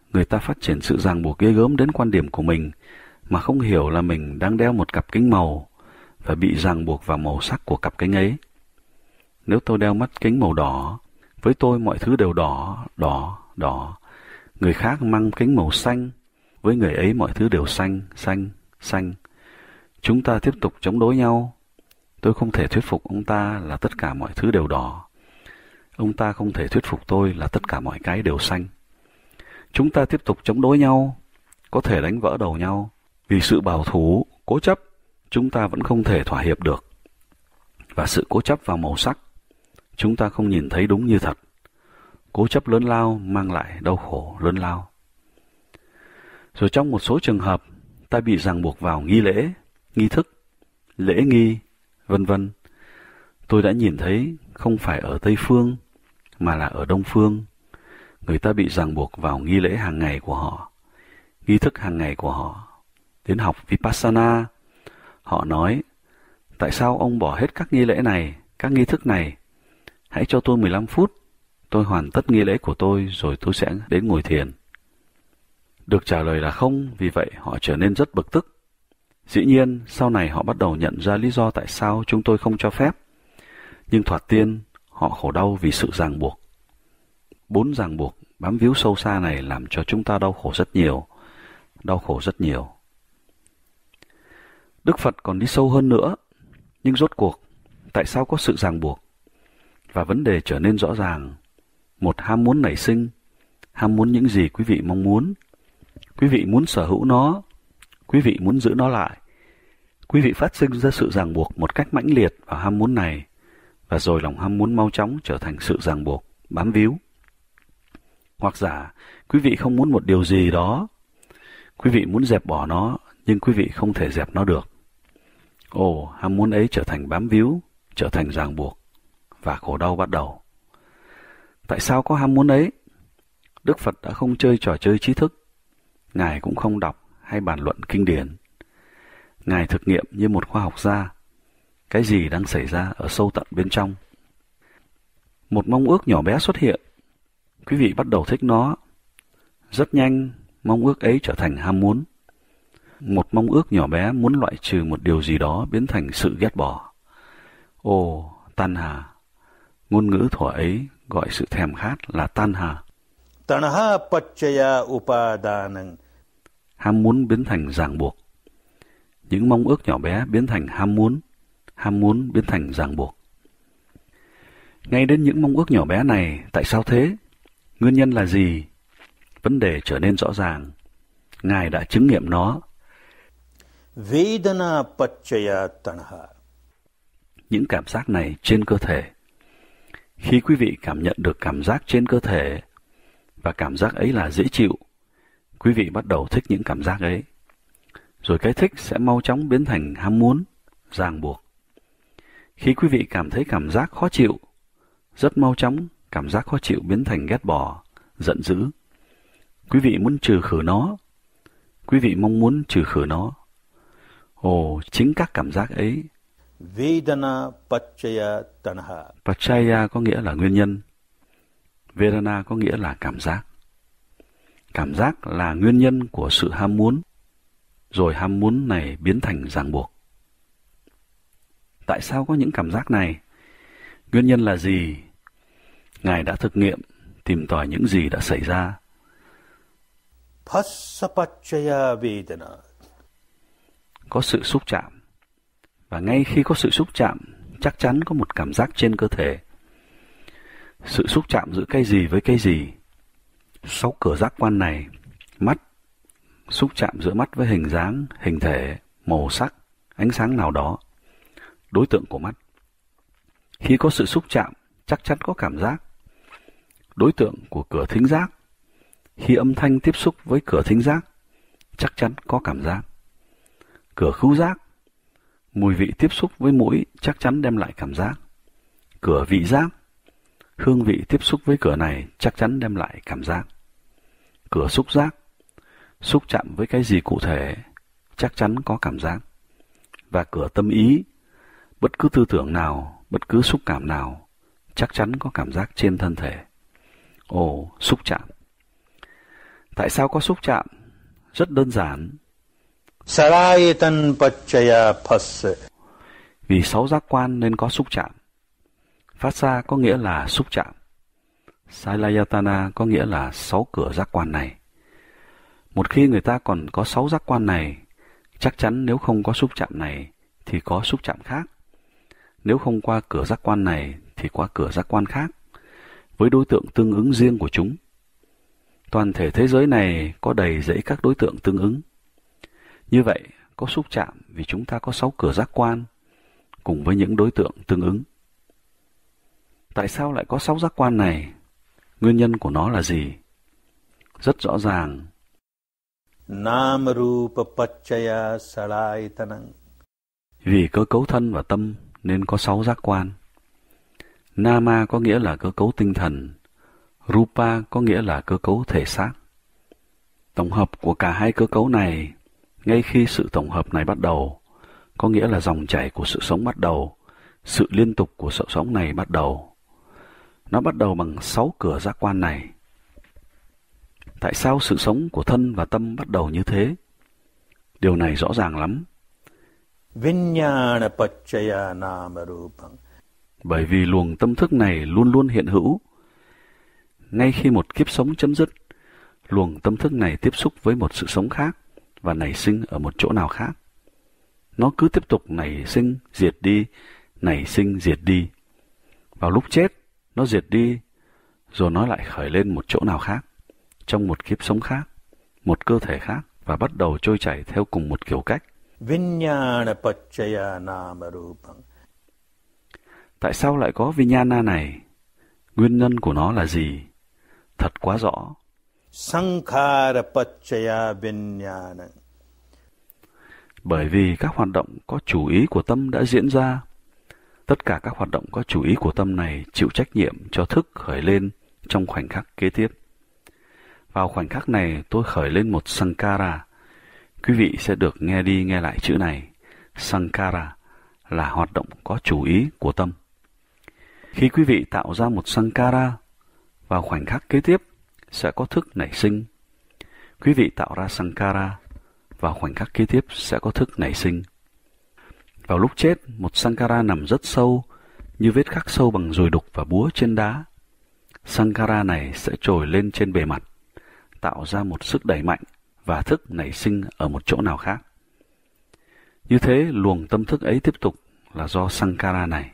Người ta phát triển sự ràng buộc ghê gớm đến quan điểm của mình mà không hiểu là mình đang đeo một cặp kính màu và bị ràng buộc vào màu sắc của cặp kính ấy. Nếu tôi đeo mắt kính màu đỏ, với tôi mọi thứ đều đỏ, đỏ, đỏ. Người khác mang kính màu xanh, với người ấy mọi thứ đều xanh, xanh, xanh. Chúng ta tiếp tục chống đối nhau. Tôi không thể thuyết phục ông ta là tất cả mọi thứ đều đỏ. Ông ta không thể thuyết phục tôi là tất cả mọi cái đều xanh. Chúng ta tiếp tục chống đối nhau, có thể đánh vỡ đầu nhau. Vì sự bảo thủ, cố chấp, chúng ta vẫn không thể thỏa hiệp được. Và sự cố chấp vào màu sắc, chúng ta không nhìn thấy đúng như thật. Cố chấp lớn lao mang lại đau khổ lớn lao. Rồi trong một số trường hợp, ta bị ràng buộc vào nghi lễ, nghi thức, lễ nghi, vân vân. Tôi đã nhìn thấy không phải ở Tây Phương, mà là ở Đông Phương. Người ta bị ràng buộc vào nghi lễ hàng ngày của họ, nghi thức hàng ngày của họ. Đến học Vipassana, họ nói, tại sao ông bỏ hết các nghi lễ này, các nghi thức này? Hãy cho tôi 15 phút, tôi hoàn tất nghi lễ của tôi rồi tôi sẽ đến ngồi thiền. Được trả lời là không, vì vậy họ trở nên rất bực tức. Dĩ nhiên, sau này họ bắt đầu nhận ra lý do tại sao chúng tôi không cho phép. Nhưng thoạt tiên, họ khổ đau vì sự ràng buộc. 4 ràng buộc bám víu sâu xa này làm cho chúng ta đau khổ rất nhiều. Đau khổ rất nhiều. Đức Phật còn đi sâu hơn nữa. Nhưng rốt cuộc, tại sao có sự ràng buộc? Và vấn đề trở nên rõ ràng. Một ham muốn nảy sinh. Ham muốn những gì quý vị mong muốn. Quý vị muốn sở hữu nó. Quý vị muốn giữ nó lại. Quý vị phát sinh ra sự ràng buộc một cách mãnh liệt vào ham muốn này. Và rồi lòng ham muốn mau chóng trở thành sự ràng buộc, bám víu. Hoặc giả, quý vị không muốn một điều gì đó. Quý vị muốn dẹp bỏ nó, nhưng quý vị không thể dẹp nó được. Ồ, ham muốn ấy trở thành bám víu, trở thành ràng buộc, và khổ đau bắt đầu. Tại sao có ham muốn ấy? Đức Phật đã không chơi trò chơi trí thức. Ngài cũng không đọc hay bàn luận kinh điển. Ngài thực nghiệm như một khoa học gia. Cái gì đang xảy ra ở sâu tận bên trong? Một mong ước nhỏ bé xuất hiện. Quý vị bắt đầu thích nó. Rất nhanh, mong ước ấy trở thành ham muốn. Một mong ước nhỏ bé muốn loại trừ một điều gì đó biến thành sự ghét bỏ. Ồ, tanha. Ngôn ngữ thuở ấy gọi sự thèm khát là tanha. Tanha paccaya upadanang. Ham muốn biến thành ràng buộc. Những mong ước nhỏ bé biến thành ham muốn biến thành ràng buộc. Ngay đến những mong ước nhỏ bé này, tại sao thế? Nguyên nhân là gì? Vấn đề trở nên rõ ràng. Ngài đã chứng nghiệm nó. Vedana paccaya tanha. Những cảm giác này trên cơ thể. Khi quý vị cảm nhận được cảm giác trên cơ thể, và cảm giác ấy là dễ chịu, quý vị bắt đầu thích những cảm giác ấy. Rồi cái thích sẽ mau chóng biến thành ham muốn, ràng buộc. Khi quý vị cảm thấy cảm giác khó chịu, rất mau chóng cảm giác khó chịu biến thành ghét bỏ, giận dữ. Quý vị muốn trừ khử nó. Quý vị mong muốn trừ khử nó. Ồ, chính các cảm giác ấy. Vedana paccaya tanha. Paccaya có nghĩa là nguyên nhân. Vedana có nghĩa là cảm giác. Cảm giác là nguyên nhân của sự ham muốn. Rồi ham muốn này biến thành ràng buộc. Tại sao có những cảm giác này? Nguyên nhân là gì? Ngài đã thực nghiệm, tìm tòi những gì đã xảy ra. Phassa vedana. Có sự xúc chạm. Và ngay khi có sự xúc chạm, chắc chắn có một cảm giác trên cơ thể. Sự xúc chạm giữa cái gì với cái gì? 6 cửa giác quan này, mắt, xúc chạm giữa mắt với hình dáng, hình thể, màu sắc, ánh sáng nào đó. Đối tượng của mắt. Khi có sự xúc chạm, chắc chắn có cảm giác. Đối tượng của cửa thính giác. Khi âm thanh tiếp xúc với cửa thính giác, chắc chắn có cảm giác. Cửa khứu giác. Mùi vị tiếp xúc với mũi chắc chắn đem lại cảm giác. Cửa vị giác. Hương vị tiếp xúc với cửa này chắc chắn đem lại cảm giác. Cửa xúc giác. Xúc chạm với cái gì cụ thể, chắc chắn có cảm giác. Và cửa tâm ý. Bất cứ tư tưởng nào, bất cứ xúc cảm nào, chắc chắn có cảm giác trên thân thể. Ồ, xúc chạm. Tại sao có xúc chạm? Rất đơn giản. Sarayatan Paccaya Phassa. Vì 6 giác quan nên có xúc chạm. Phassa có nghĩa là xúc chạm. Salayatana có nghĩa là 6 cửa giác quan này. Một khi người ta còn có 6 giác quan này, chắc chắn nếu không có xúc chạm này thì có xúc chạm khác. Nếu không qua cửa giác quan này thì qua cửa giác quan khác, với đối tượng tương ứng riêng của chúng. Toàn thể thế giới này có đầy dẫy các đối tượng tương ứng. Như vậy, có xúc chạm vì chúng ta có 6 cửa giác quan, cùng với những đối tượng tương ứng. Tại sao lại có 6 giác quan này? Nguyên nhân của nó là gì? Rất rõ ràng. Namarupa Paccaya Salayatanang. Vì cơ cấu thân và tâm nên có 6 giác quan. Nama có nghĩa là cơ cấu tinh thần, Rupa có nghĩa là cơ cấu thể xác. Tổng hợp của cả hai cơ cấu này, ngay khi sự tổng hợp này bắt đầu, có nghĩa là dòng chảy của sự sống bắt đầu, sự liên tục của sự sống này bắt đầu. Nó bắt đầu bằng 6 cửa giác quan này. Tại sao sự sống của thân và tâm bắt đầu như thế? Điều này rõ ràng lắm. Vijnana Paccaya Namarupam. Bởi vì luồng tâm thức này luôn luôn hiện hữu. Ngay khi một kiếp sống chấm dứt, luồng tâm thức này tiếp xúc với một sự sống khác và nảy sinh ở một chỗ nào khác. Nó cứ tiếp tục nảy sinh, diệt đi, nảy sinh, diệt đi. Vào lúc chết, nó diệt đi, rồi nó lại khởi lên một chỗ nào khác, trong một kiếp sống khác, một cơ thể khác, và bắt đầu trôi chảy theo cùng một kiểu cách. Vijnana Paccaya Namarupam. Tại sao lại có Vijnana này? Nguyên nhân của nó là gì? Thật quá rõ. Sankhara Paccaya Vijnana. Bởi vì các hoạt động có chủ ý của tâm đã diễn ra. Tất cả các hoạt động có chủ ý của tâm này chịu trách nhiệm cho thức khởi lên trong khoảnh khắc kế tiếp. Vào khoảnh khắc này tôi khởi lên một Sankhara. Quý vị sẽ được nghe đi nghe lại chữ này. Sankhara là hoạt động có chủ ý của tâm. Khi quý vị tạo ra một Sankhara, vào khoảnh khắc kế tiếp sẽ có thức nảy sinh. Quý vị tạo ra Sankhara, vào khoảnh khắc kế tiếp sẽ có thức nảy sinh. Vào lúc chết, một Sankhara nằm rất sâu, như vết khắc sâu bằng dùi đục và búa trên đá. Sankhara này sẽ trồi lên trên bề mặt, tạo ra một sức đẩy mạnh và thức nảy sinh ở một chỗ nào khác. Như thế, luồng tâm thức ấy tiếp tục là do Sankhara này.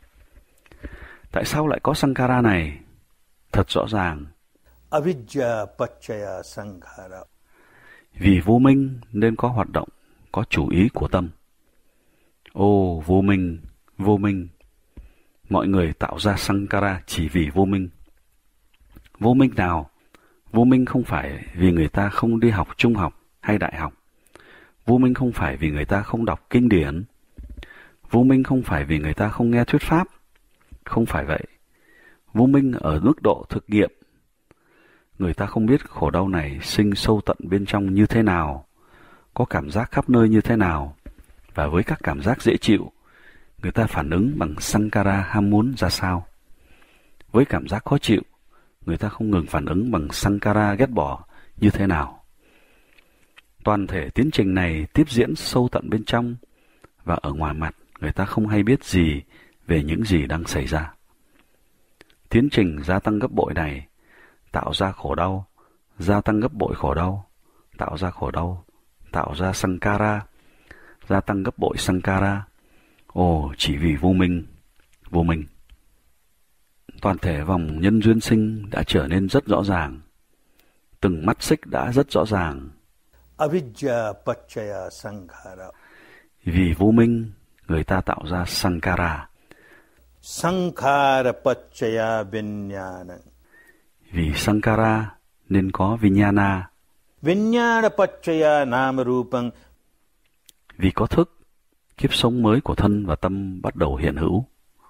Tại sao lại có Sankhara này? Thật rõ ràng. Avijja Paccaya Sankhara. Vì vô minh nên có hoạt động, có chủ ý của tâm. Ô, vô minh, vô minh. Mọi người tạo ra Sankhara chỉ vì vô minh. Vô minh nào? Vô minh không phải vì người ta không đi học trung học hay đại học. Vô minh không phải vì người ta không đọc kinh điển. Vô minh không phải vì người ta không nghe thuyết pháp. Không phải vậy. Vô minh ở mức độ thực nghiệm. Người ta không biết khổ đau này sinh sâu tận bên trong như thế nào, có cảm giác khắp nơi như thế nào, và với các cảm giác dễ chịu, người ta phản ứng bằng Sankhara ham muốn ra sao. Với cảm giác khó chịu, người ta không ngừng phản ứng bằng Sankhara ghét bỏ như thế nào. Toàn thể tiến trình này tiếp diễn sâu tận bên trong, và ở ngoài mặt người ta không hay biết gì về những gì đang xảy ra. Tiến trình gia tăng gấp bội này tạo ra khổ đau, gia tăng gấp bội khổ đau, tạo ra khổ đau, tạo ra Sankhara, gia tăng gấp bội Sankhara. Ồ, chỉ vì vô minh, vô minh. Toàn thể vòng nhân duyên sinh đã trở nên rất rõ ràng. Từng mắt xích đã rất rõ ràng. Avijja Paccaya Sankhara. Vì vô minh, người ta tạo ra Sankhara. Sankhara Paccaya Vijnana. Vì Sankhara nên có Vijnana. Vijnana Paccaya Namarupam. Vì có thức, kiếp sống mới của thân và tâm bắt đầu hiện hữu.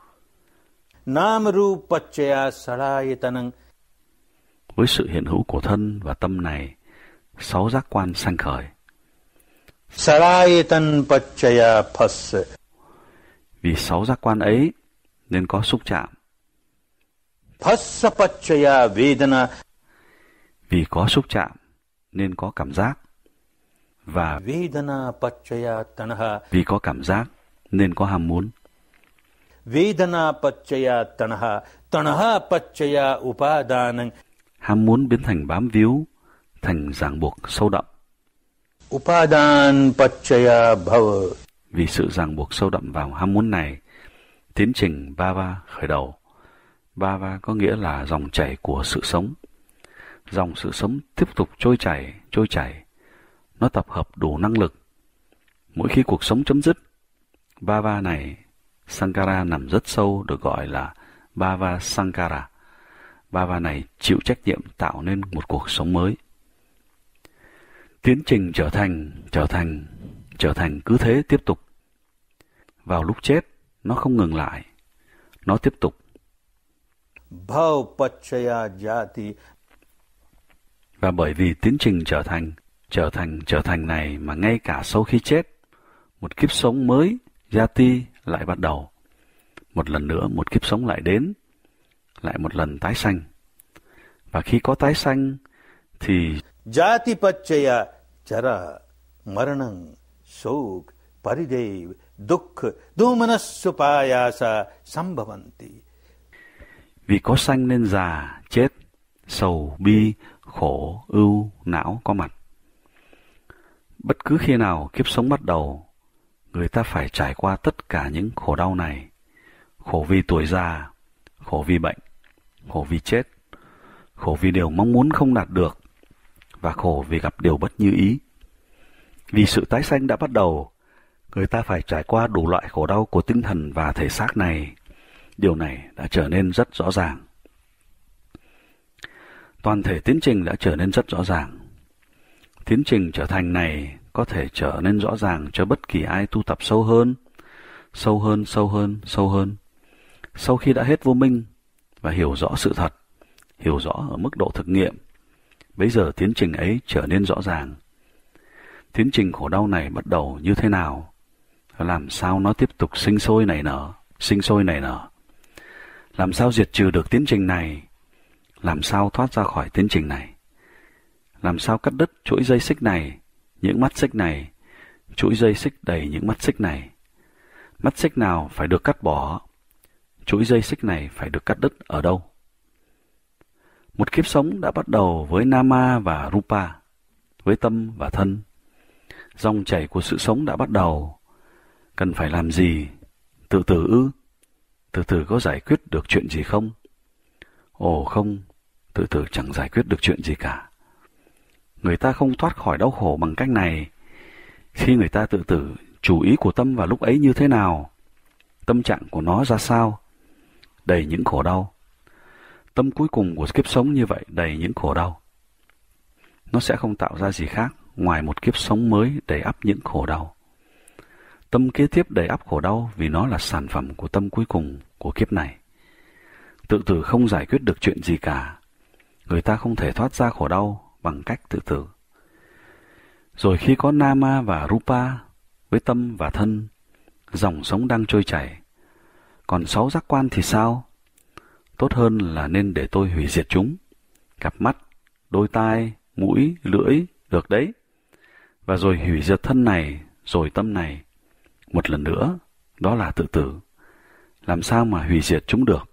Namarupa Paccaya Salayatanang. Với sự hiện hữu của thân và tâm này, 6 giác quan sanh khởi. Salayatan Paccaya Phassa. Vì 6 giác quan ấy nên có xúc chạm. Phassa Paccaya Vedana. Vì có xúc chạm nên có cảm giác, và Vedana Pacchaya Tanaha. vì có cảm giác nên có ham muốn. Vedana Pacchaya Tanaha. Tanaha Pacchaya Upadanang. Ham muốn biến thành bám víu, thành ràng buộc sâu đậm. Upadan Pacchaya Bhava. Vì sự ràng buộc sâu đậm vào ham muốn này, tiến trình Bhava khởi đầu. Bhava có nghĩa là dòng chảy của sự sống. Dòng sự sống tiếp tục trôi chảy. Nó tập hợp đủ năng lực. Mỗi khi cuộc sống chấm dứt, Bhava này, Sankara nằm rất sâu, được gọi là Bhava Sankara. Bhava này chịu trách nhiệm tạo nên một cuộc sống mới. Tiến trình trở thành cứ thế tiếp tục. Vào lúc chết, nó không ngừng lại. Nó tiếp tục. Bhav Pacchaya Jati. Và bởi vì tiến trình trở thành này mà ngay cả sau khi chết, một kiếp sống mới, Jati, lại bắt đầu. Một lần nữa một kiếp sống lại đến, lại một lần tái sanh. Và khi có tái sanh thì Jati Pacchaya Chara Maranang Sok Paridev Dukh Domanasupayasa Sambhavanti. vì có sanh nên già, chết, sầu, bi, khổ, ưu, não có mặt. Bất cứ khi nào kiếp sống bắt đầu, người ta phải trải qua tất cả những khổ đau này. Khổ vì tuổi già, khổ vì bệnh, khổ vì chết, khổ vì điều mong muốn không đạt được, và khổ vì gặp điều bất như ý. Vì sự tái sanh đã bắt đầu, người ta phải trải qua đủ loại khổ đau của tinh thần và thể xác này. Điều này đã trở nên rất rõ ràng. Toàn thể tiến trình đã trở nên rất rõ ràng. Tiến trình trở thành này có thể trở nên rõ ràng cho bất kỳ ai tu tập sâu hơn. Sau khi đã hết vô minh và hiểu rõ sự thật, hiểu rõ ở mức độ thực nghiệm, bấy giờ tiến trình ấy trở nên rõ ràng. Tiến trình khổ đau này bắt đầu như thế nào? Làm sao nó tiếp tục sinh sôi nảy nở? Làm sao diệt trừ được tiến trình này? Làm sao thoát ra khỏi tiến trình này? Làm sao cắt đứt chuỗi dây xích này, những mắt xích này, chuỗi dây xích đầy những mắt xích này? Mắt xích nào phải được cắt bỏ? Chuỗi dây xích này phải được cắt đứt ở đâu? Một kiếp sống đã bắt đầu với Nama và Rupa, với tâm và thân. Dòng chảy của sự sống đã bắt đầu. Cần phải làm gì? Từ từ ư? Từ từ có giải quyết được chuyện gì không? Ồ không, từ từ chẳng giải quyết được chuyện gì cả. Người ta không thoát khỏi đau khổ bằng cách này. Khi người ta tự tử, chủ ý của tâm vào lúc ấy như thế nào? Tâm trạng của nó ra sao? Đầy những khổ đau. Tâm cuối cùng của kiếp sống như vậy đầy những khổ đau. Nó sẽ không tạo ra gì khác ngoài một kiếp sống mới đầy ắp những khổ đau. Tâm kế tiếp đầy ắp khổ đau vì nó là sản phẩm của tâm cuối cùng của kiếp này. Tự tử không giải quyết được chuyện gì cả. Người ta không thể thoát ra khổ đau bằng cách tự tử. Rồi khi có Nama và Rupa, với tâm và thân, dòng sống đang trôi chảy. Còn 6 giác quan thì sao? Tốt hơn là nên để tôi hủy diệt chúng. Cặp mắt, đôi tai, mũi, lưỡi, được đấy. Và rồi hủy diệt thân này, rồi tâm này. Một lần nữa, đó là tự tử. Làm sao mà hủy diệt chúng được?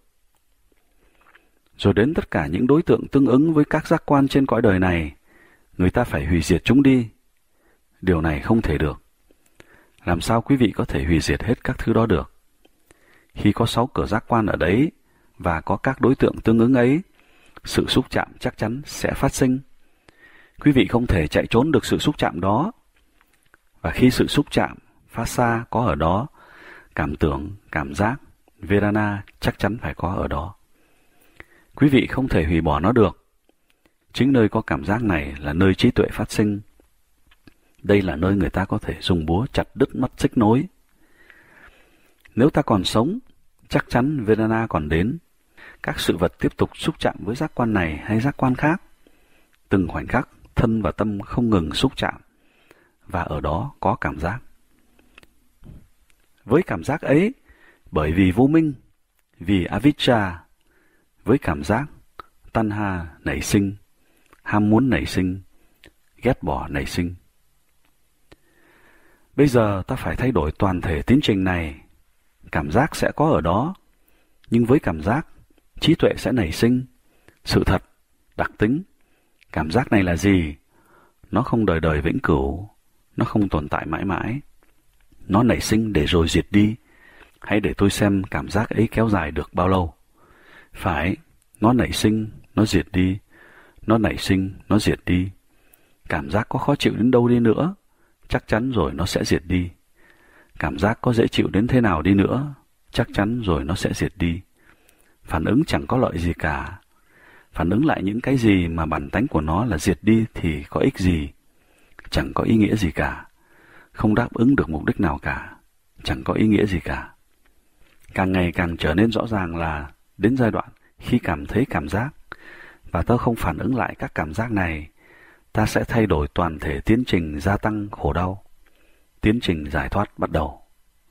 Rồi đến tất cả những đối tượng tương ứng với các giác quan trên cõi đời này, người ta phải hủy diệt chúng đi. Điều này không thể được. Làm sao quý vị có thể hủy diệt hết các thứ đó được? Khi có 6 cửa giác quan ở đấy, và có các đối tượng tương ứng ấy, sự xúc chạm chắc chắn sẽ phát sinh. Quý vị không thể chạy trốn được sự xúc chạm đó. Và khi sự xúc chạm, phasa có ở đó, cảm tưởng, cảm giác, vedana chắc chắn phải có ở đó. Quý vị không thể hủy bỏ nó được. Chính nơi có cảm giác này là nơi trí tuệ phát sinh. Đây là nơi người ta có thể dùng búa chặt đứt mắt xích nối. Nếu ta còn sống, chắc chắn vedana còn đến. Các sự vật tiếp tục xúc chạm với giác quan này hay giác quan khác. Từng khoảnh khắc, thân và tâm không ngừng xúc chạm, và ở đó có cảm giác. Với cảm giác ấy, bởi vì vô minh, vì avijja, với cảm giác, tanha nảy sinh, ham muốn nảy sinh, ghét bỏ nảy sinh. Bây giờ ta phải thay đổi toàn thể tiến trình này. Cảm giác sẽ có ở đó, nhưng với cảm giác, trí tuệ sẽ nảy sinh. Sự thật, đặc tính. Cảm giác này là gì? Nó không đời đời vĩnh cửu, nó không tồn tại mãi mãi. Nó nảy sinh để rồi diệt đi. Hãy để tôi xem cảm giác ấy kéo dài được bao lâu. Phải, nó nảy sinh, nó diệt đi. Nó nảy sinh, nó diệt đi. Cảm giác có khó chịu đến đâu đi nữa, chắc chắn rồi nó sẽ diệt đi. Cảm giác có dễ chịu đến thế nào đi nữa, chắc chắn rồi nó sẽ diệt đi. Phản ứng chẳng có lợi gì cả. Phản ứng lại những cái gì mà bản tánh của nó là diệt đi thì có ích gì? Chẳng có ý nghĩa gì cả. Không đáp ứng được mục đích nào cả. Chẳng có ý nghĩa gì cả. Càng ngày càng trở nên rõ ràng là đến giai đoạn khi cảm thấy cảm giác và ta không phản ứng lại các cảm giác này, ta sẽ thay đổi toàn thể tiến trình gia tăng khổ đau. Tiến trình giải thoát bắt đầu.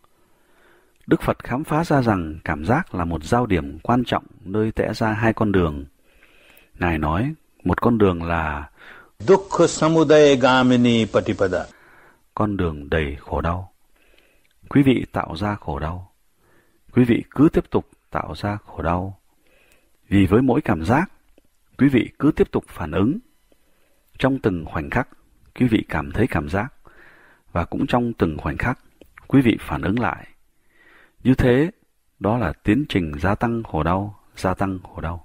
Đức Phật khám phá ra rằng cảm giác là một giao điểm quan trọng nơi tẽ ra hai con đường. Ngài nói, một con đường là Dukkha Samudaya Gamini Patipada, con đường đầy khổ đau. Quý vị tạo ra khổ đau. Quý vị cứ tiếp tục tạo ra khổ đau. Vì với mỗi cảm giác, quý vị cứ tiếp tục phản ứng. Trong từng khoảnh khắc, quý vị cảm thấy cảm giác, và cũng trong từng khoảnh khắc, quý vị phản ứng lại. Như thế, đó là tiến trình gia tăng khổ đau, gia tăng khổ đau.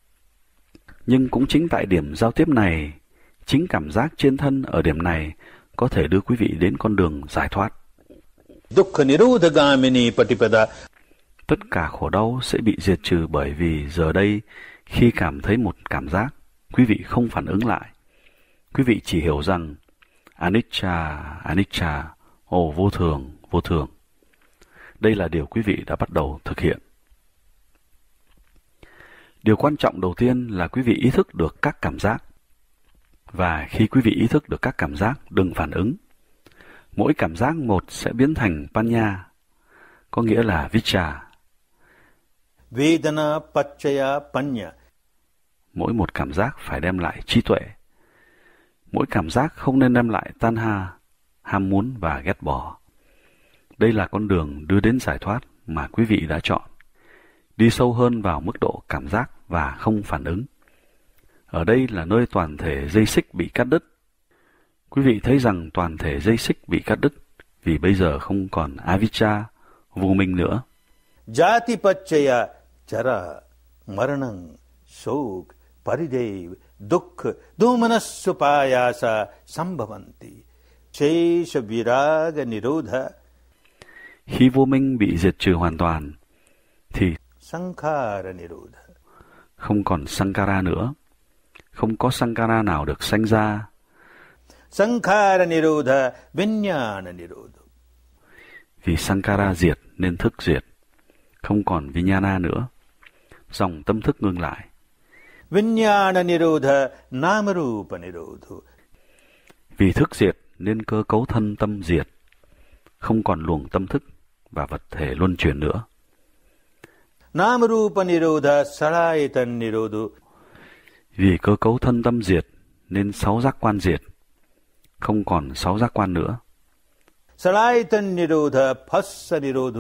Nhưng cũng chính tại điểm giao tiếp này, chính cảm giác trên thân ở điểm này có thể đưa quý vị đến con đường giải thoát. Dukkha Nirodha Gamini Patipada. Tất cả khổ đau sẽ bị diệt trừ bởi vì giờ đây, khi cảm thấy một cảm giác, quý vị không phản ứng lại. Quý vị chỉ hiểu rằng Anicca, Anicca, vô thường, vô thường. Đây là điều quý vị đã bắt đầu thực hiện. Điều quan trọng đầu tiên là quý vị ý thức được các cảm giác. Và khi quý vị ý thức được các cảm giác, đừng phản ứng. Mỗi cảm giác một sẽ biến thành Panya, có nghĩa là Vicca. Vedana Pachaya Panya. Mỗi một cảm giác phải đem lại trí tuệ. Mỗi cảm giác không nên đem lại Tanha, ham muốn và ghét bỏ. Đây là con đường đưa đến giải thoát mà quý vị đã chọn. Đi sâu hơn vào mức độ cảm giác và không phản ứng. Ở đây là nơi toàn thể dây xích bị cắt đứt. Quý vị thấy rằng toàn thể dây xích bị cắt đứt vì bây giờ không còn avijja, vô minh nữa. Jati Pachaya Chara Maranang Sok Paridev Dukha Domanasupayasa Sambhavanti Shesha Viraga Nirodha. Khi vô minh bị diệt trừ hoàn toàn, thì Sankhara Nirodha, không còn Sankara nữa. Không có Sankara nào được sanh ra. Sankhara Nirodha, Vinyana Nirodha. Vì Sankara diệt nên thức diệt. Không còn Vinyana nữa. Dòng tâm thức ngưng lại. Vinyana Nirodha, Namarupa Nirodha. Vì thức diệt nên cơ cấu thân tâm diệt. Không còn luồng tâm thức và vật thể luân chuyển nữa. Namarupa Nirodha, Sarayatan Nirodha. Vì cơ cấu thân tâm diệt nên 6 giác quan diệt. Không còn 6 giác quan nữa. Sarayatan Nirodha, Phassa Nirodha.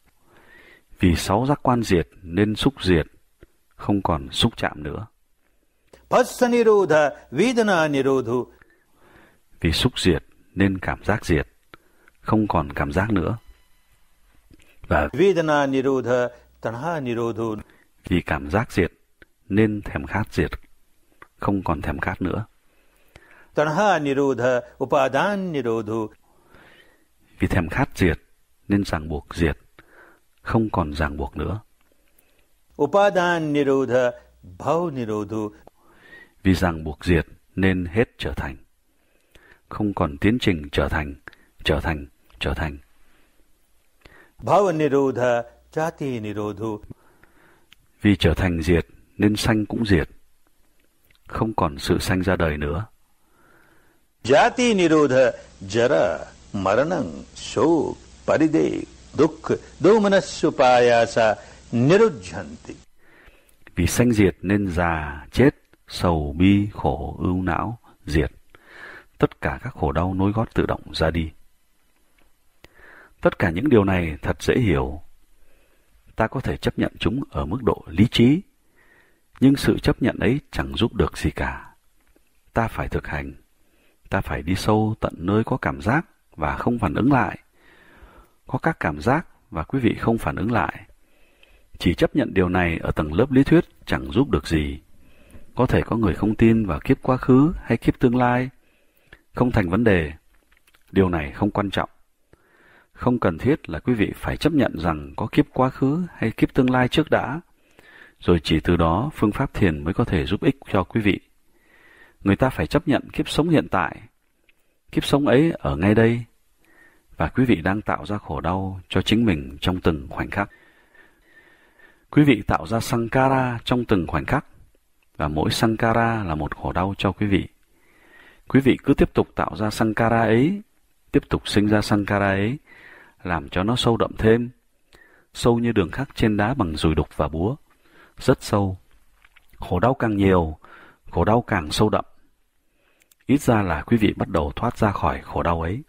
Vì 6 giác quan diệt nên xúc diệt. Không còn xúc chạm nữa. Phassa Nirodha, Vedana Nirodha. Vì xúc diệt nên cảm giác diệt. Không còn cảm giác nữa. Và Vedana Nirodha, Tanha Nirodha. vì cảm giác diệt nên thèm khát diệt. Không còn thèm khát nữa. Tanha Nirodha, Upadan Nirodha. Vì thèm khát diệt nên ràng buộc diệt. Không còn ràng buộc nữa. Upadan Nirodha, Bhav Nirodha. Vì ràng buộc diệt nên hết trở thành. Không còn tiến trình trở thành, trở thành, trở thành. Bhava Nirodha, Jati Nirodha. Vì trở thành diệt nên sanh cũng diệt. Không còn sự sanh ra đời nữa. Jati Nirodha, Jara, Maranang, Shok, Paridev, Dukha, Domanasupayasa, Nirujhanti. Vì sanh diệt nên già, chết, sầu, bi, khổ, ưu não, diệt. tất cả các khổ đau nối gót tự động ra đi. Tất cả những điều này thật dễ hiểu. Ta có thể chấp nhận chúng ở mức độ lý trí, nhưng sự chấp nhận ấy chẳng giúp được gì cả. Ta phải thực hành. Ta phải đi sâu tận nơi có cảm giác và không phản ứng lại. Có các cảm giác và quý vị không phản ứng lại. Chỉ chấp nhận điều này ở tầng lớp lý thuyết chẳng giúp được gì. Có thể có người không tin vào kiếp quá khứ hay kiếp tương lai. Không thành vấn đề. Điều này không quan trọng. Không cần thiết là quý vị phải chấp nhận rằng có kiếp quá khứ hay kiếp tương lai trước đã. Rồi chỉ từ đó phương pháp thiền mới có thể giúp ích cho quý vị. Người ta phải chấp nhận kiếp sống hiện tại. Kiếp sống ấy ở ngay đây. Và quý vị đang tạo ra khổ đau cho chính mình trong từng khoảnh khắc. Quý vị tạo ra Sankara trong từng khoảnh khắc. Và mỗi Sankara là một khổ đau cho quý vị. Quý vị cứ tiếp tục tạo ra Sankara ấy, tiếp tục sinh ra Sankara ấy, làm cho nó sâu đậm thêm. Sâu như đường khắc trên đá bằng dùi đục và búa. Rất sâu. Khổ đau càng nhiều, khổ đau càng sâu đậm. Ít ra là quý vị bắt đầu thoát ra khỏi khổ đau ấy.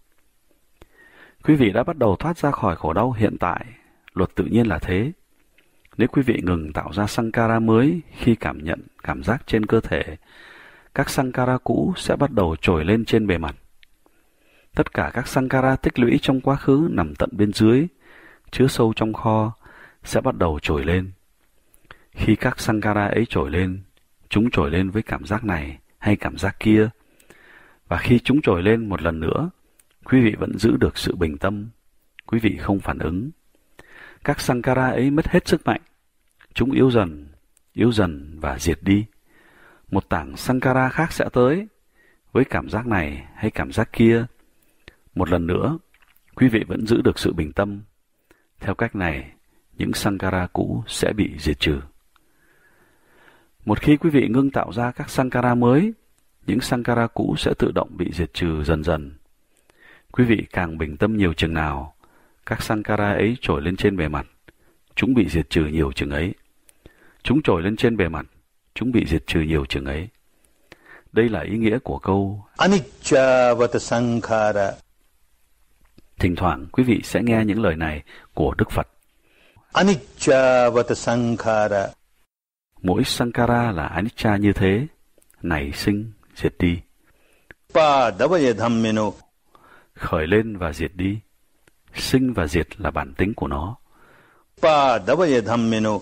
Quý vị đã bắt đầu thoát ra khỏi khổ đau hiện tại. Luật tự nhiên là thế. Nếu quý vị ngừng tạo ra Sankara mới khi cảm nhận cảm giác trên cơ thể, các Sankara cũ sẽ bắt đầu trồi lên trên bề mặt. Tất cả các Sankara tích lũy trong quá khứ nằm tận bên dưới, chứa sâu trong kho, sẽ bắt đầu trồi lên. Khi các Sankara ấy trồi lên, chúng trồi lên với cảm giác này hay cảm giác kia. Và khi chúng trồi lên một lần nữa, quý vị vẫn giữ được sự bình tâm. Quý vị không phản ứng. Các Sankara ấy mất hết sức mạnh. Chúng yếu dần và diệt đi. Một tảng Sankara khác sẽ tới, với cảm giác này hay cảm giác kia. Một lần nữa, quý vị vẫn giữ được sự bình tâm. Theo cách này, những Sankara cũ sẽ bị diệt trừ. Một khi quý vị ngưng tạo ra các Sankara mới, những Sankara cũ sẽ tự động bị diệt trừ dần dần. Quý vị càng bình tâm nhiều chừng nào, các Sankara ấy trồi lên trên bề mặt, chúng bị diệt trừ nhiều chừng ấy. Chúng trồi lên trên bề mặt, chúng bị diệt trừ nhiều chừng ấy. Đây là ý nghĩa của câu Anicca sankhara. Thỉnh thoảng quý vị sẽ nghe những lời này của Đức Phật. Anicca sankhara. Mỗi Sankara là Anicca như thế, nảy sinh, diệt đi. Padavaya dhammino. Khởi lên và diệt đi. Sinh và diệt là bản tính của nó. Padavaya dhammino.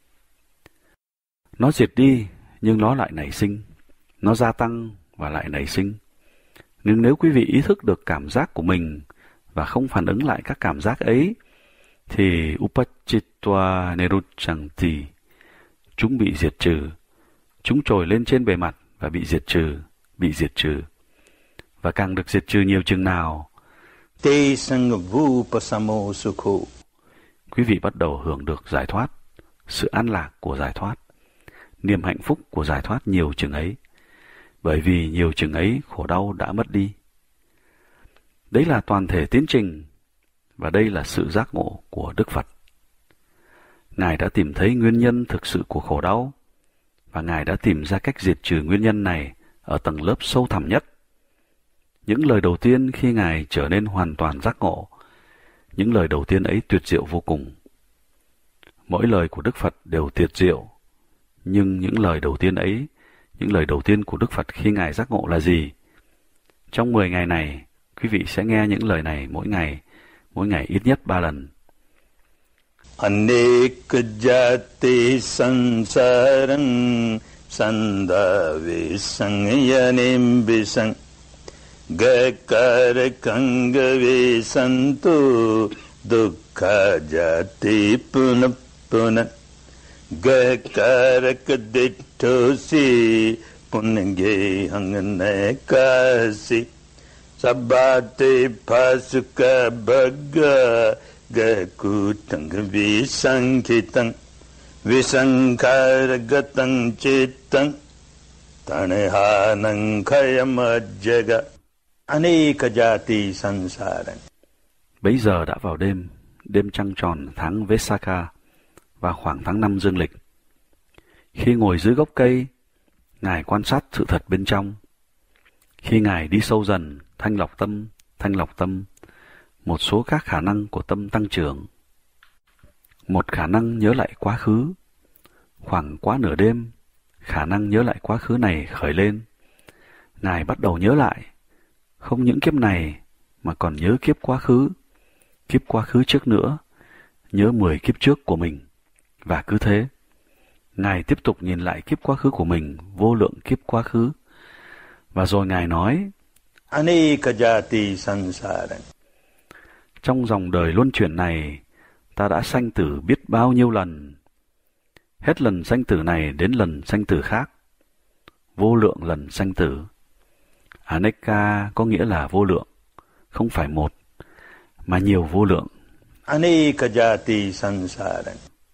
Nó diệt đi, nhưng nó lại nảy sinh. Nó gia tăng và lại nảy sinh. Nhưng nếu quý vị ý thức được cảm giác của mình và không phản ứng lại các cảm giác ấy, thì Upachitva Nirucchanti, chúng bị diệt trừ. Chúng trồi lên trên bề mặt và bị diệt trừ. Và càng được diệt trừ nhiều chừng nào, Te sang vupasamo sukho. quý vị bắt đầu hưởng được giải thoát, sự an lạc của giải thoát, niềm hạnh phúc của giải thoát nhiều chừng ấy. Bởi vì nhiều chừng ấy khổ đau đã mất đi. Đấy là toàn thể tiến trình, và đây là sự giác ngộ của Đức Phật. Ngài đã tìm thấy nguyên nhân thực sự của khổ đau, và Ngài đã tìm ra cách diệt trừ nguyên nhân này ở tầng lớp sâu thẳm nhất. Những lời đầu tiên khi Ngài trở nên hoàn toàn giác ngộ, những lời đầu tiên ấy tuyệt diệu vô cùng. Mỗi lời của Đức Phật đều tuyệt diệu, nhưng những lời đầu tiên ấy, những lời đầu tiên của Đức Phật khi Ngài giác ngộ là gì? Trong 10 ngày này, quý vị sẽ nghe những lời này mỗi ngày ít nhất 3 lần. Anek jati sansarang sandave sangyanim bisang gakar kangave santu dukkha jati punapuna gakarak dittosi punge hangnekasi sabbate pasuka bhagga Gakutang visankitang visankaragatam chittang tanehanang khayamajjaga aneka jati sansarang. Bấy giờ đã vào đêm trăng tròn tháng Vesakha và khoảng tháng 5 dương lịch. Khi ngồi dưới gốc cây, Ngài quan sát sự thật bên trong. Khi Ngài đi sâu dần, thanh lọc tâm, một số các khả năng của tâm tăng trưởng. Một khả năng nhớ lại quá khứ. Khoảng quá nửa đêm, khả năng nhớ lại quá khứ này khởi lên. Ngài bắt đầu nhớ lại, không những kiếp này mà còn nhớ kiếp quá khứ trước nữa, nhớ 10 kiếp trước của mình. Và cứ thế, Ngài tiếp tục nhìn lại kiếp quá khứ của mình, vô lượng kiếp quá khứ. Và rồi Ngài nói, Aneka jati sansaran. trong dòng đời luân chuyển này, ta đã sanh tử biết bao nhiêu lần. Hết lần sanh tử này đến lần sanh tử khác. Vô lượng lần sanh tử. Aneka có nghĩa là vô lượng, không phải một, mà nhiều vô lượng. Aneka jati sansaran.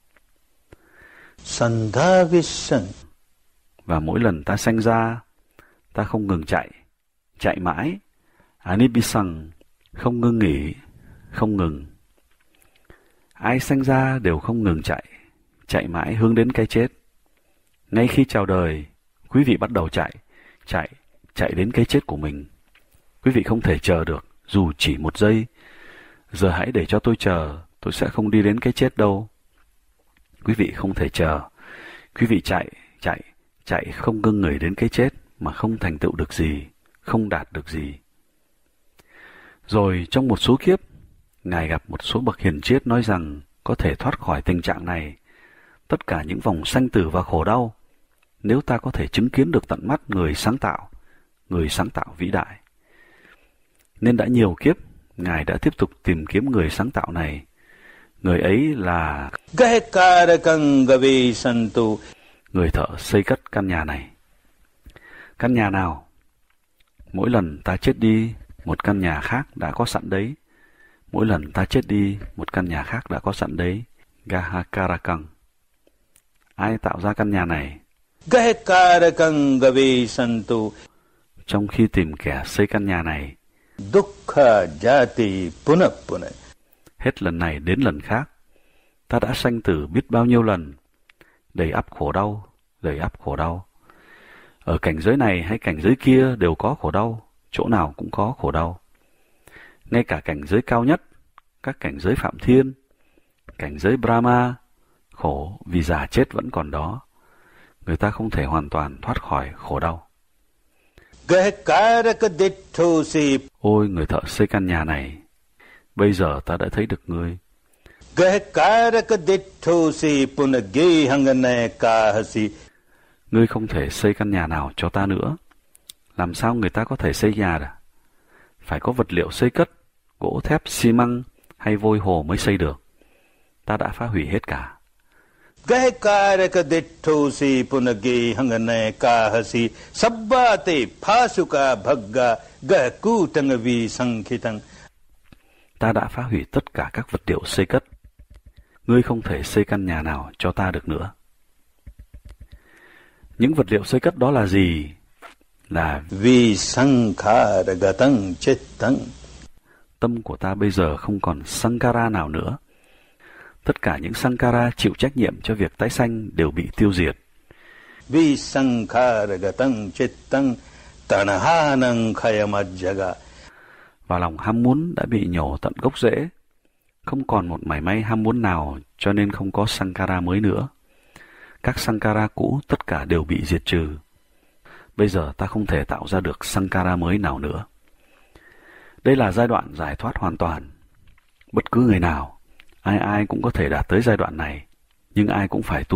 Sandhavisan. Và mỗi lần ta sanh ra, ta không ngừng chạy mãi. Anibisang, không ngưng nghỉ, không ngừng. Ai sanh ra đều không ngừng chạy mãi hướng đến cái chết. Ngay khi chào đời, quý vị bắt đầu chạy đến cái chết của mình. Quý vị không thể chờ được, dù chỉ một giây. Giờ hãy để cho tôi chờ, tôi sẽ không đi đến cái chết đâu. Quý vị không thể chờ. Quý vị chạy không ngưng nghỉ đến cái chết mà không thành tựu được gì, không đạt được gì. Rồi trong một số kiếp, Ngài gặp một số bậc hiền triết nói rằng có thể thoát khỏi tình trạng này, tất cả những vòng sanh tử và khổ đau, nếu ta có thể chứng kiến được tận mắt người sáng tạo vĩ đại. Nên đã nhiều kiếp, Ngài đã tiếp tục tìm kiếm người sáng tạo này. Người ấy là người thợ xây cất căn nhà này. Căn nhà nào? Mỗi lần ta chết đi, một căn nhà khác đã có sẵn đấy. Mỗi lần ta chết đi, một căn nhà khác đã có sẵn đấy. Gahakarakang. Ai tạo ra căn nhà này? Trong khi tìm kẻ xây căn nhà này, Dukkha jati punapuna. hết lần này đến lần khác, ta đã sanh tử biết bao nhiêu lần, đầy ắp khổ đau. Ở cảnh giới này hay cảnh giới kia đều có khổ đau, chỗ nào cũng có khổ đau. Ngay cả cảnh giới cao nhất, các cảnh giới Phạm Thiên, cảnh giới Brahma, khổ vì già chết vẫn còn đó. Người ta không thể hoàn toàn thoát khỏi khổ đau. Ôi người thợ xây căn nhà này, bây giờ ta đã thấy được ngươi. Ngươi không thể xây căn nhà nào cho ta nữa. Làm sao người ta có thể xây nhà được? Phải có vật liệu xây cất, gỗ thép, xi măng hay vôi hồ mới xây được. Ta đã phá hủy hết cả. Ta đã phá hủy tất cả các vật liệu xây cất. Ngươi không thể xây căn nhà nào cho ta được nữa. Những vật liệu xây cất đó là gì? Là Visankharagatang chittang. Tâm của ta bây giờ không còn Sankara nào nữa. Tất cả những Sankara chịu trách nhiệm cho việc tái sanh đều bị tiêu diệt. Visankharagatang chittang tanahanang khayamajjaga. Và lòng ham muốn đã bị nhổ tận gốc rễ. Không còn một mảy may ham muốn nào, cho nên không có Sankara mới nữa. Các Sankara cũ tất cả đều bị diệt trừ. Bây giờ ta không thể tạo ra được Sankara mới nào nữa. Đây là giai đoạn giải thoát hoàn toàn. Bất cứ người nào, ai cũng có thể đạt tới giai đoạn này, nhưng ai cũng phải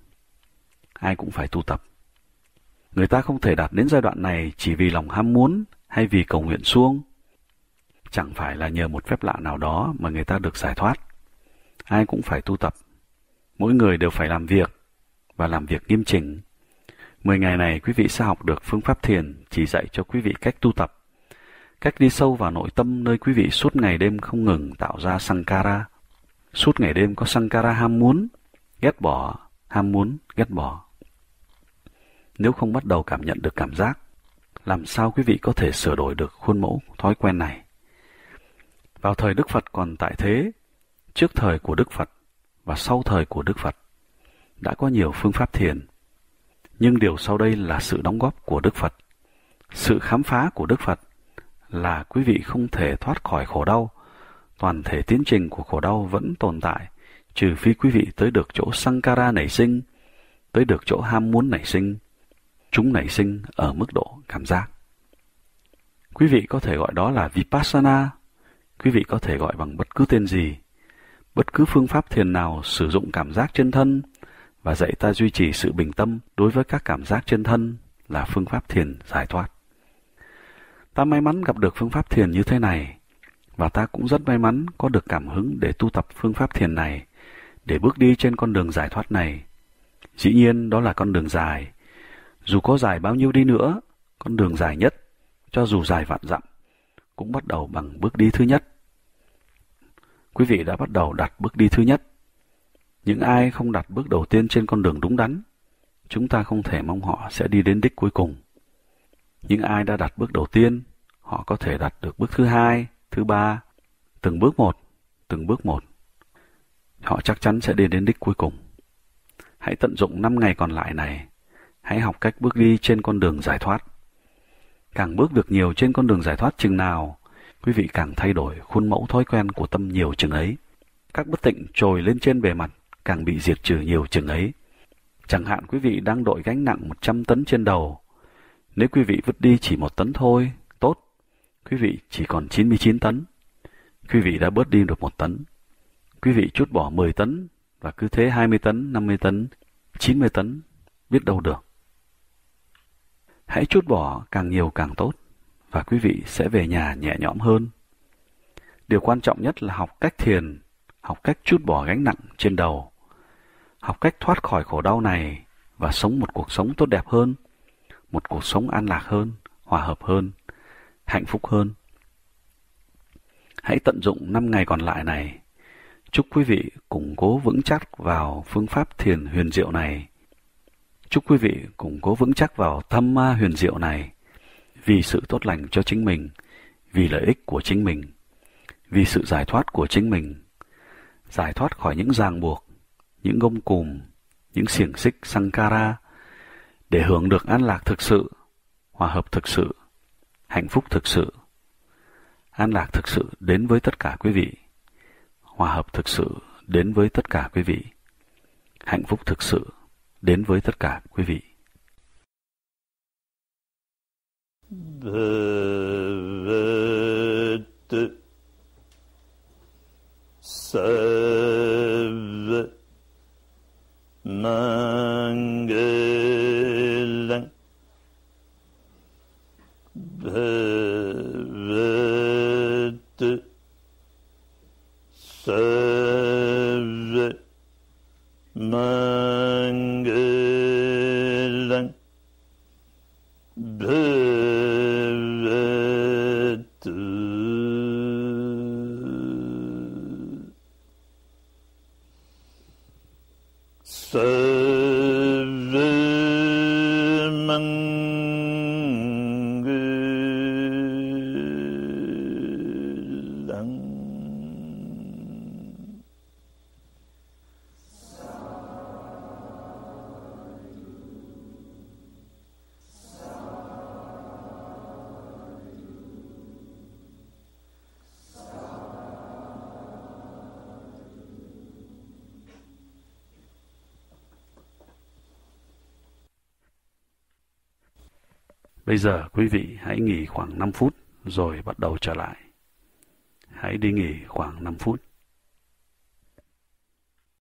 tu tập. Người ta không thể đạt đến giai đoạn này chỉ vì lòng ham muốn hay vì cầu nguyện suông. Chẳng phải là nhờ một phép lạ nào đó mà người ta được giải thoát. Ai cũng phải tu tập. Mỗi người đều phải làm việc, và làm việc nghiêm chỉnh. 10 ngày này quý vị sẽ học được phương pháp thiền chỉ dạy cho quý vị cách tu tập, cách đi sâu vào nội tâm nơi quý vị suốt ngày đêm không ngừng tạo ra Sankara. Suốt ngày đêm có Sankara ham muốn, ghét bỏ, ham muốn, ghét bỏ. Nếu không bắt đầu cảm nhận được cảm giác, làm sao quý vị có thể sửa đổi được khuôn mẫu thói quen này? Vào thời Đức Phật còn tại thế, trước thời của Đức Phật và sau thời của Đức Phật, đã có nhiều phương pháp thiền. Nhưng điều sau đây là sự đóng góp của Đức Phật. Sự khám phá của Đức Phật là quý vị không thể thoát khỏi khổ đau. Toàn thể tiến trình của khổ đau vẫn tồn tại, trừ phi quý vị tới được chỗ Sankara nảy sinh, tới được chỗ ham muốn nảy sinh. Chúng nảy sinh ở mức độ cảm giác. Quý vị có thể gọi đó là Vipassana. Quý vị có thể gọi bằng bất cứ tên gì. Bất cứ phương pháp thiền nào sử dụng cảm giác trên thân và dạy ta duy trì sự bình tâm đối với các cảm giác trên thân là phương pháp thiền giải thoát. Ta may mắn gặp được phương pháp thiền như thế này, và ta cũng rất may mắn có được cảm hứng để tu tập phương pháp thiền này, để bước đi trên con đường giải thoát này. Dĩ nhiên đó là con đường dài. Dù có dài bao nhiêu đi nữa, con đường dài nhất, cho dù dài vạn dặm, cũng bắt đầu bằng bước đi thứ nhất. Quý vị đã bắt đầu đặt bước đi thứ nhất. Những ai không đặt bước đầu tiên trên con đường đúng đắn, chúng ta không thể mong họ sẽ đi đến đích cuối cùng. Những ai đã đặt bước đầu tiên, họ có thể đặt được bước thứ hai, thứ ba, từng bước một. Họ chắc chắn sẽ đi đến đích cuối cùng. Hãy tận dụng 5 ngày còn lại này. Hãy học cách bước đi trên con đường giải thoát. Càng bước được nhiều trên con đường giải thoát chừng nào, quý vị càng thay đổi khuôn mẫu thói quen của tâm nhiều chừng ấy. Các bất tịnh trồi lên trên bề mặt càng bị diệt trừ nhiều chừng ấy. Chẳng hạn quý vị đang đội gánh nặng 100 tấn trên đầu. Nếu quý vị vứt đi chỉ 1 tấn thôi, tốt. Quý vị chỉ còn 99 tấn. Quý vị đã bớt đi được 1 tấn. Quý vị trút bỏ 10 tấn và cứ thế 20 tấn, 50 tấn, 90 tấn, biết đâu được. Hãy trút bỏ càng nhiều càng tốt, và quý vị sẽ về nhà nhẹ nhõm hơn. Điều quan trọng nhất là học cách thiền, học cách trút bỏ gánh nặng trên đầu, học cách thoát khỏi khổ đau này và sống một cuộc sống tốt đẹp hơn, một cuộc sống an lạc hơn, hòa hợp hơn, hạnh phúc hơn. Hãy tận dụng 5 ngày còn lại này. Chúc quý vị củng cố vững chắc vào phương pháp thiền huyền diệu này. Chúc quý vị củng cố vững chắc vào Dhamma huyền diệu này, vì sự tốt lành cho chính mình, vì lợi ích của chính mình, vì sự giải thoát của chính mình, giải thoát khỏi những ràng buộc, những gông cùm, những xiềng xích Sankara, để hưởng được an lạc thực sự, hòa hợp thực sự, hạnh phúc thực sự. An lạc thực sự đến với tất cả quý vị. Hòa hợp thực sự đến với tất cả quý vị. Hạnh phúc thực sự đến với tất cả quý vị. Bhavad Sarva Mangalang Bhavad Sarva Mangalang Bhavatu Sarva Mangalang. Bây giờ quý vị hãy nghỉ khoảng 5 phút rồi bắt đầu trở lại. Hãy đi nghỉ khoảng 5 phút.